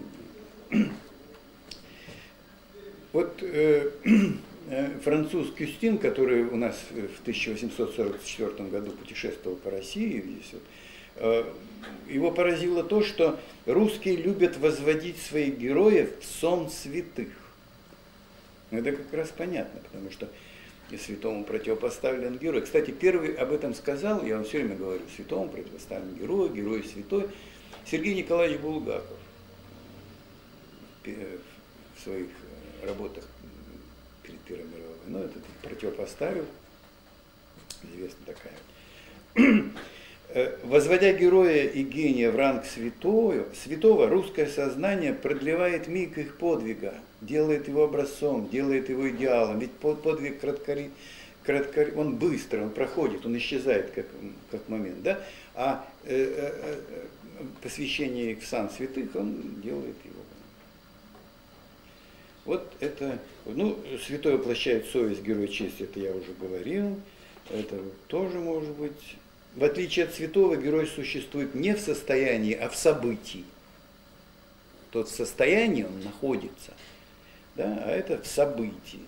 Вот француз Кюстин, который у нас в 1844 году путешествовал по России, здесь вот, его поразило то, что русские любят возводить своих героев в сон святых. Это как раз понятно, потому что святому противопоставлен герой. Кстати, первый об этом сказал, я вам все время говорю, святому противопоставлен герой, герой святой, Сергей Николаевич Булгаков в своих работах перед Первой мировой войной это противопоставил, известна такая. Возводя героя и гения в ранг святого, русское сознание продлевает миг их подвига, делает его образцом, делает его идеалом. Ведь подвиг он быстро, он проходит, он исчезает как момент, да? А посвящение в сан святых, он делает его. Вот это, ну, святой воплощает совесть, герой чести, это я уже говорил, это тоже может быть. В отличие от святого, герой существует не в состоянии, а в событии. Тот в состоянии он находится, да, а это в событии.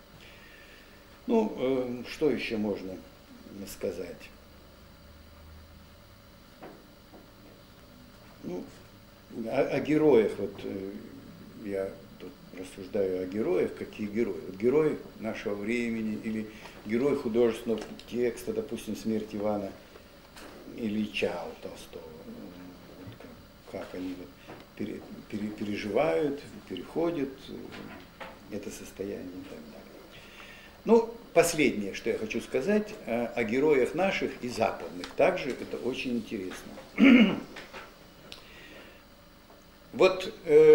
Ну, что еще можно сказать? Ну, о героях, вот я тут рассуждаю о героях, какие герои. Вот герой нашего времени или герой художественного текста, допустим, «Смерть Ивана Ильича» у Толстого. Как они вот переживают, переходят это состояние и так далее. Ну, последнее, что я хочу сказать о героях наших и западных. Также это очень интересно. Вот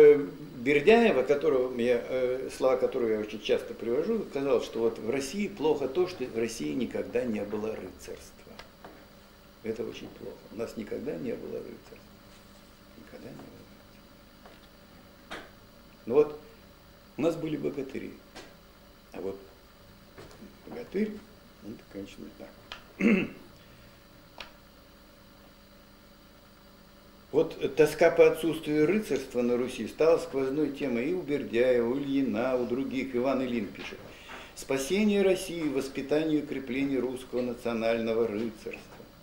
Бердяева, слова которого я очень часто привожу, сказал, что вот в России плохо то, что в России никогда не было рыцарства. Это очень плохо. У нас никогда не было рыцарства. Никогда не было рыцарства. Ну вот, у нас были богатыри. А вот богатырь, это, конечно, так. Вот тоска по отсутствию рыцарства на Руси стала сквозной темой и у Бердяева, у Ильина, у других. Иван Ильин пишет. Спасение России, воспитание и укрепление русского национального рыцарства.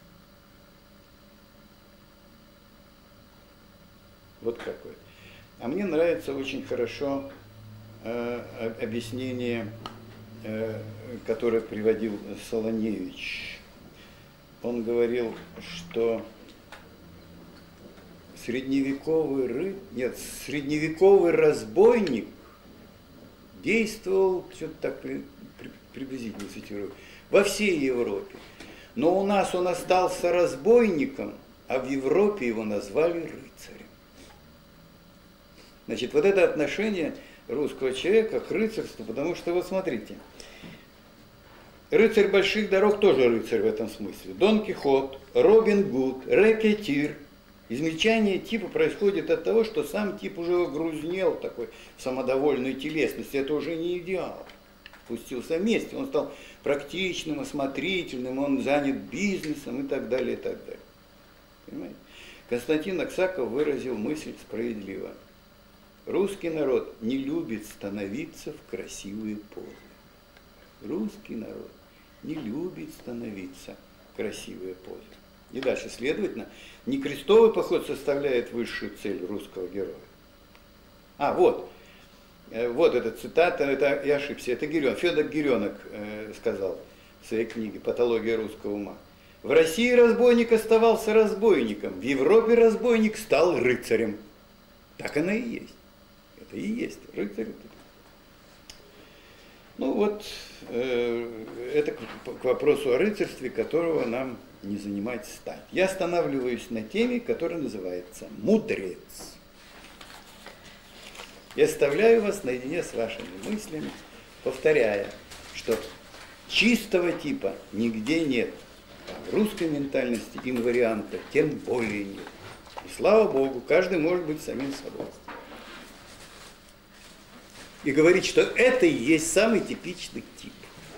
Вот какое. А мне нравится очень хорошо объяснение, которое приводил Солоневич. Он говорил, что средневековый разбойник действовал, что-то так приблизительно цитирую, во всей Европе. Но у нас он остался разбойником, а в Европе его назвали рыцарем. Значит, вот это отношение русского человека к рыцарству, потому что, вот смотрите, рыцарь больших дорог тоже рыцарь в этом смысле. Дон Кихот, Робин Гуд, Рэкетир. Измельчание типа происходит от того, что сам тип уже огрузнел такой в самодовольной телесности. Это уже не идеал. Спустился вместе, он стал практичным, осмотрительным, он занят бизнесом и так далее, и так далее. Понимаете? Константин Аксаков выразил мысль справедливо. Русский народ не любит становиться в красивые позы. Русский народ не любит становиться в красивые позы. И дальше, следовательно, не крестовый поход составляет высшую цель русского героя. Вот эта цитата, это я ошибся, это Геренок. Федор Геренок сказал в своей книге «Патология русского ума». В России разбойник оставался разбойником, в Европе разбойник стал рыцарем. Так оно и есть. Это и есть рыцарь. Ну вот, это к вопросу о рыцарстве, которого нам не занимать стать. Я останавливаюсь на теме, которая называется «Мудрец». Я оставляю вас наедине с вашими мыслями, повторяя, что чистого типа нигде нет. А в русской ментальности инварианта тем более нет. И слава Богу, каждый может быть самим собой. И говорить, что это и есть самый типичный тип.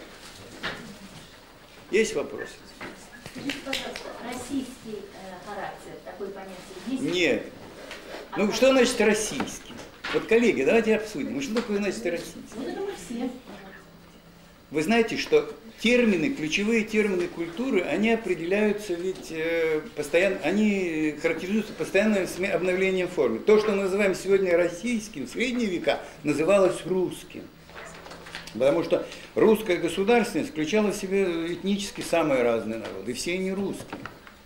Есть вопросы? Скажите, пожалуйста, российский характер, такое понятие есть? Нет. Ну, что значит российский? Вот, коллеги, давайте обсудим. Что такое значит российский? Вот это мы все. Вы знаете, что термины, ключевые термины культуры, они определяются ведь постоянно, они характеризуются постоянным обновлением формы. То, что мы называем сегодня российским, в средние века называлось русским. Потому что русская государственность включала в себе этнически самые разные народы, и все они русские.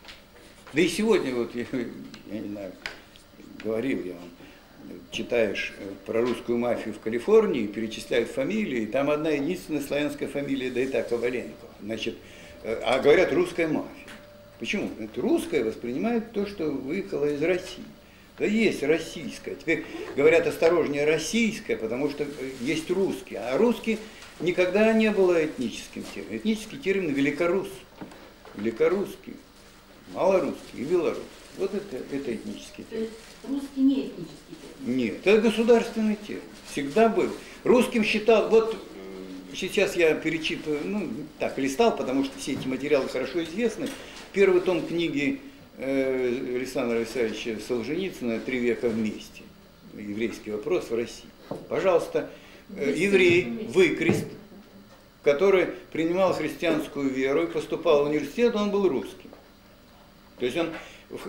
Да и сегодня, вот я не знаю, говорил я вам, читаешь про русскую мафию в Калифорнии, перечисляют фамилии, там одна единственная славянская фамилия, да и так, Коваленко. Значит, а говорят русская мафия. Почему? Это русское воспринимает то, что выехало из России. Да есть российское. Теперь говорят осторожнее российское, потому что есть русский. А русский никогда не было этническим термином. Этнический термин великорус, великорусский, малорусский и белорусский. Вот это этнический термин. Русский не этнический термин? Нет, это государственный термин. Всегда был. Русским считал, вот сейчас я перечитываю, ну так, листал, потому что все эти материалы хорошо известны. Первый том книги Александра Александровича Солженицына «Три века вместе. Еврейский вопрос в России». Пожалуйста, еврей, выкрест, который принимал христианскую веру и поступал в университет, он был русским. То есть он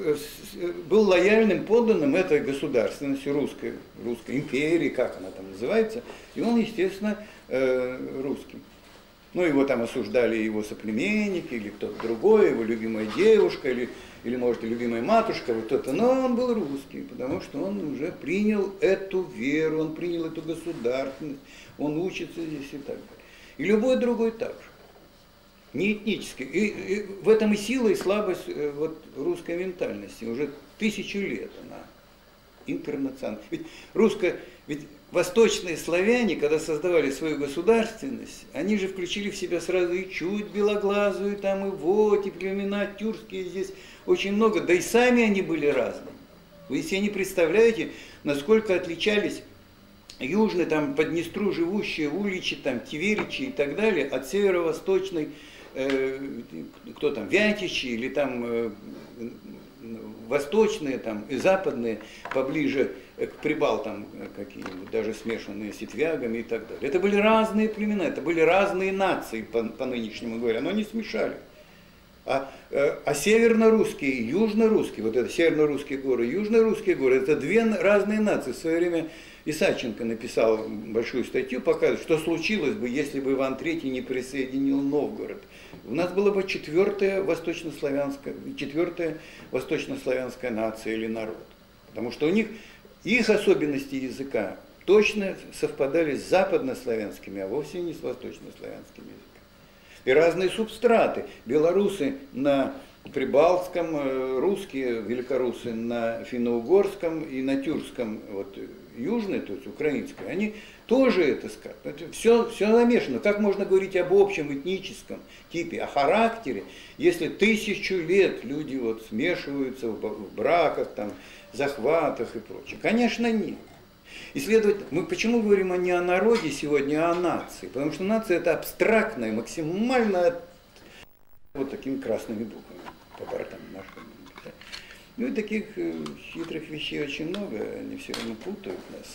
был лояльным подданным этой государственности, русской империи, как она там называется, и он, естественно, русским. Ну, его там осуждали его соплеменники, или кто-то другой, его любимая девушка, или может, любимая матушка, вот кто-то, но он был русский, потому что он уже принял эту веру, он принял эту государственность, он учится здесь и так далее. И любой другой так же. Не этнический. И в этом и сила, и слабость вот, русской ментальности. Уже 1000 лет она интернациональна. Ведь восточные славяне, когда создавали свою государственность, они же включили в себя сразу и чуть белоглазую, там и вот, и племена тюркские здесь очень много. Да и сами они были разными. Вы себе не представляете, насколько отличались южные, там, по Днестру живущие уличи, там, Тиверичи и так далее, от северо-восточной, кто там, Вятичи или там восточные там, и западные, поближе к Прибалтам какие-нибудь, даже смешанные с ятвягами и так далее. Это были разные племена, это были разные нации, по нынешнему говоря, но они смешали. А северно-русские и южно-русские, вот это северно-русские горы и южно-русские горы, это две разные нации. В свое время Исаченко написал большую статью, показывает, что случилось бы, если бы Иван III не присоединил Новгород. У нас была бы четвертая восточнославянская нация или народ. Потому что у них их особенности языка точно совпадали с западнославянскими, а вовсе не с восточнославянскими языками. И разные субстраты. Белорусы на прибалтском, русские, великорусы на финно-угорском и на тюркском, вот, южной, то есть украинской, они тоже это скажут. Это все замешано. Как можно говорить об общем этническом типе, о характере, если 1000 лет люди вот смешиваются в браках, там, захватах и прочее? Конечно, нет. И следовательно, мы почему говорим не о народе сегодня, а о нации? Потому что нация это абстрактная, максимально вот такими красными буквами по бортам нашего. Ну и таких хитрых вещей очень много, они все равно путают нас.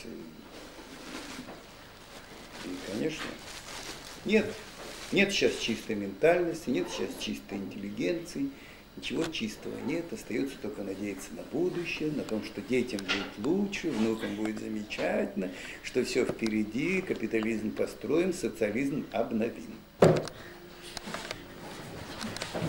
И конечно, нет сейчас чистой ментальности, нет сейчас чистой интеллигенции, ничего чистого нет, остается только надеяться на будущее, на том, что детям будет лучше, внукам будет замечательно, что все впереди, капитализм построим, социализм обновим.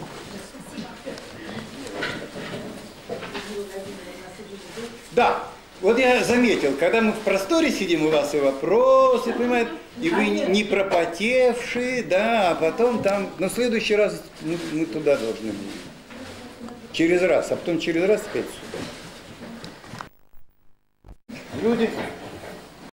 Да, Вот я заметил, когда мы в просторе сидим, у вас и вопросы, понимаете, и вы не пропотевшие, да, а потом там, но в следующий раз мы туда должны быть. Через раз, а потом через раз опять сюда. Люди